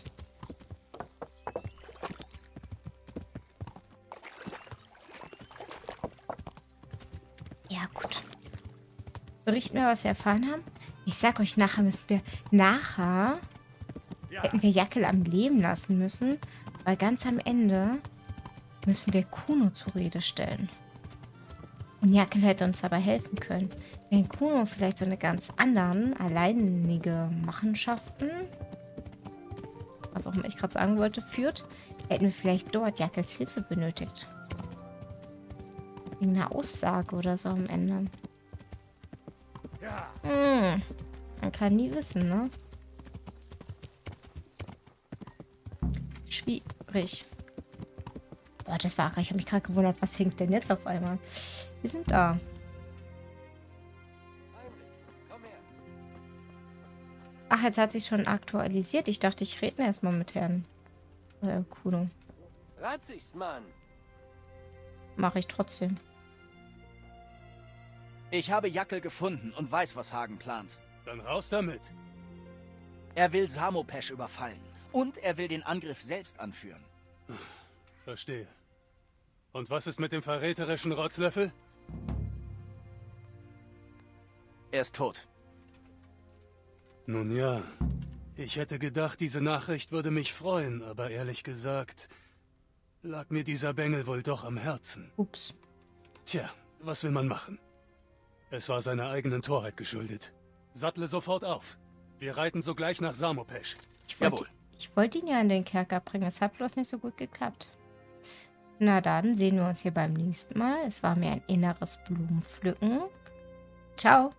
Ja, gut. Berichten wir, was wir erfahren haben. Ich sag euch, nachher müssen wir... Nachher ja. hätten wir Jackel am Leben lassen müssen, weil ganz am Ende müssen wir Kuno zur Rede stellen. Und Jackel hätte uns aber helfen können. Wenn Kuno vielleicht so eine ganz anderen, alleinige Machenschaften, was auch immer ich gerade sagen wollte, führt, hätten wir vielleicht dort Jackels Hilfe benötigt. Wegen einer Aussage oder so am Ende. Hm. Man kann nie wissen, ne? Schwierig. Boah, das war... Ich habe mich gerade gewundert, was hängt denn jetzt auf einmal? Wir sind da. Ach, jetzt hat sich schon aktualisiert. Ich dachte, ich rede erstmal mit Herrn äh, Kuno.
Ratsich's, Mann.
Mache ich trotzdem.
Ich habe Jackel gefunden und weiß, was Hagen plant.
Dann raus damit.
Er will Samopesh überfallen. Und er will den Angriff selbst anführen.
Verstehe. Und was ist mit dem verräterischen Rotzlöffel?
Er ist tot.
Nun ja. Ich hätte gedacht, diese Nachricht würde mich freuen, aber ehrlich gesagt, lag mir dieser Bengel wohl doch am Herzen.
Ups.
Tja, was will man machen? Es war seiner eigenen Torheit geschuldet. Sattle sofort auf. Wir reiten sogleich nach Samopesh.
Ich wollte, ich wollte ihn ja in den Kerker bringen. Es hat bloß nicht so gut geklappt. Na dann sehen wir uns hier beim nächsten Mal. Es war mir ein inneres Blumenpflücken. Ciao.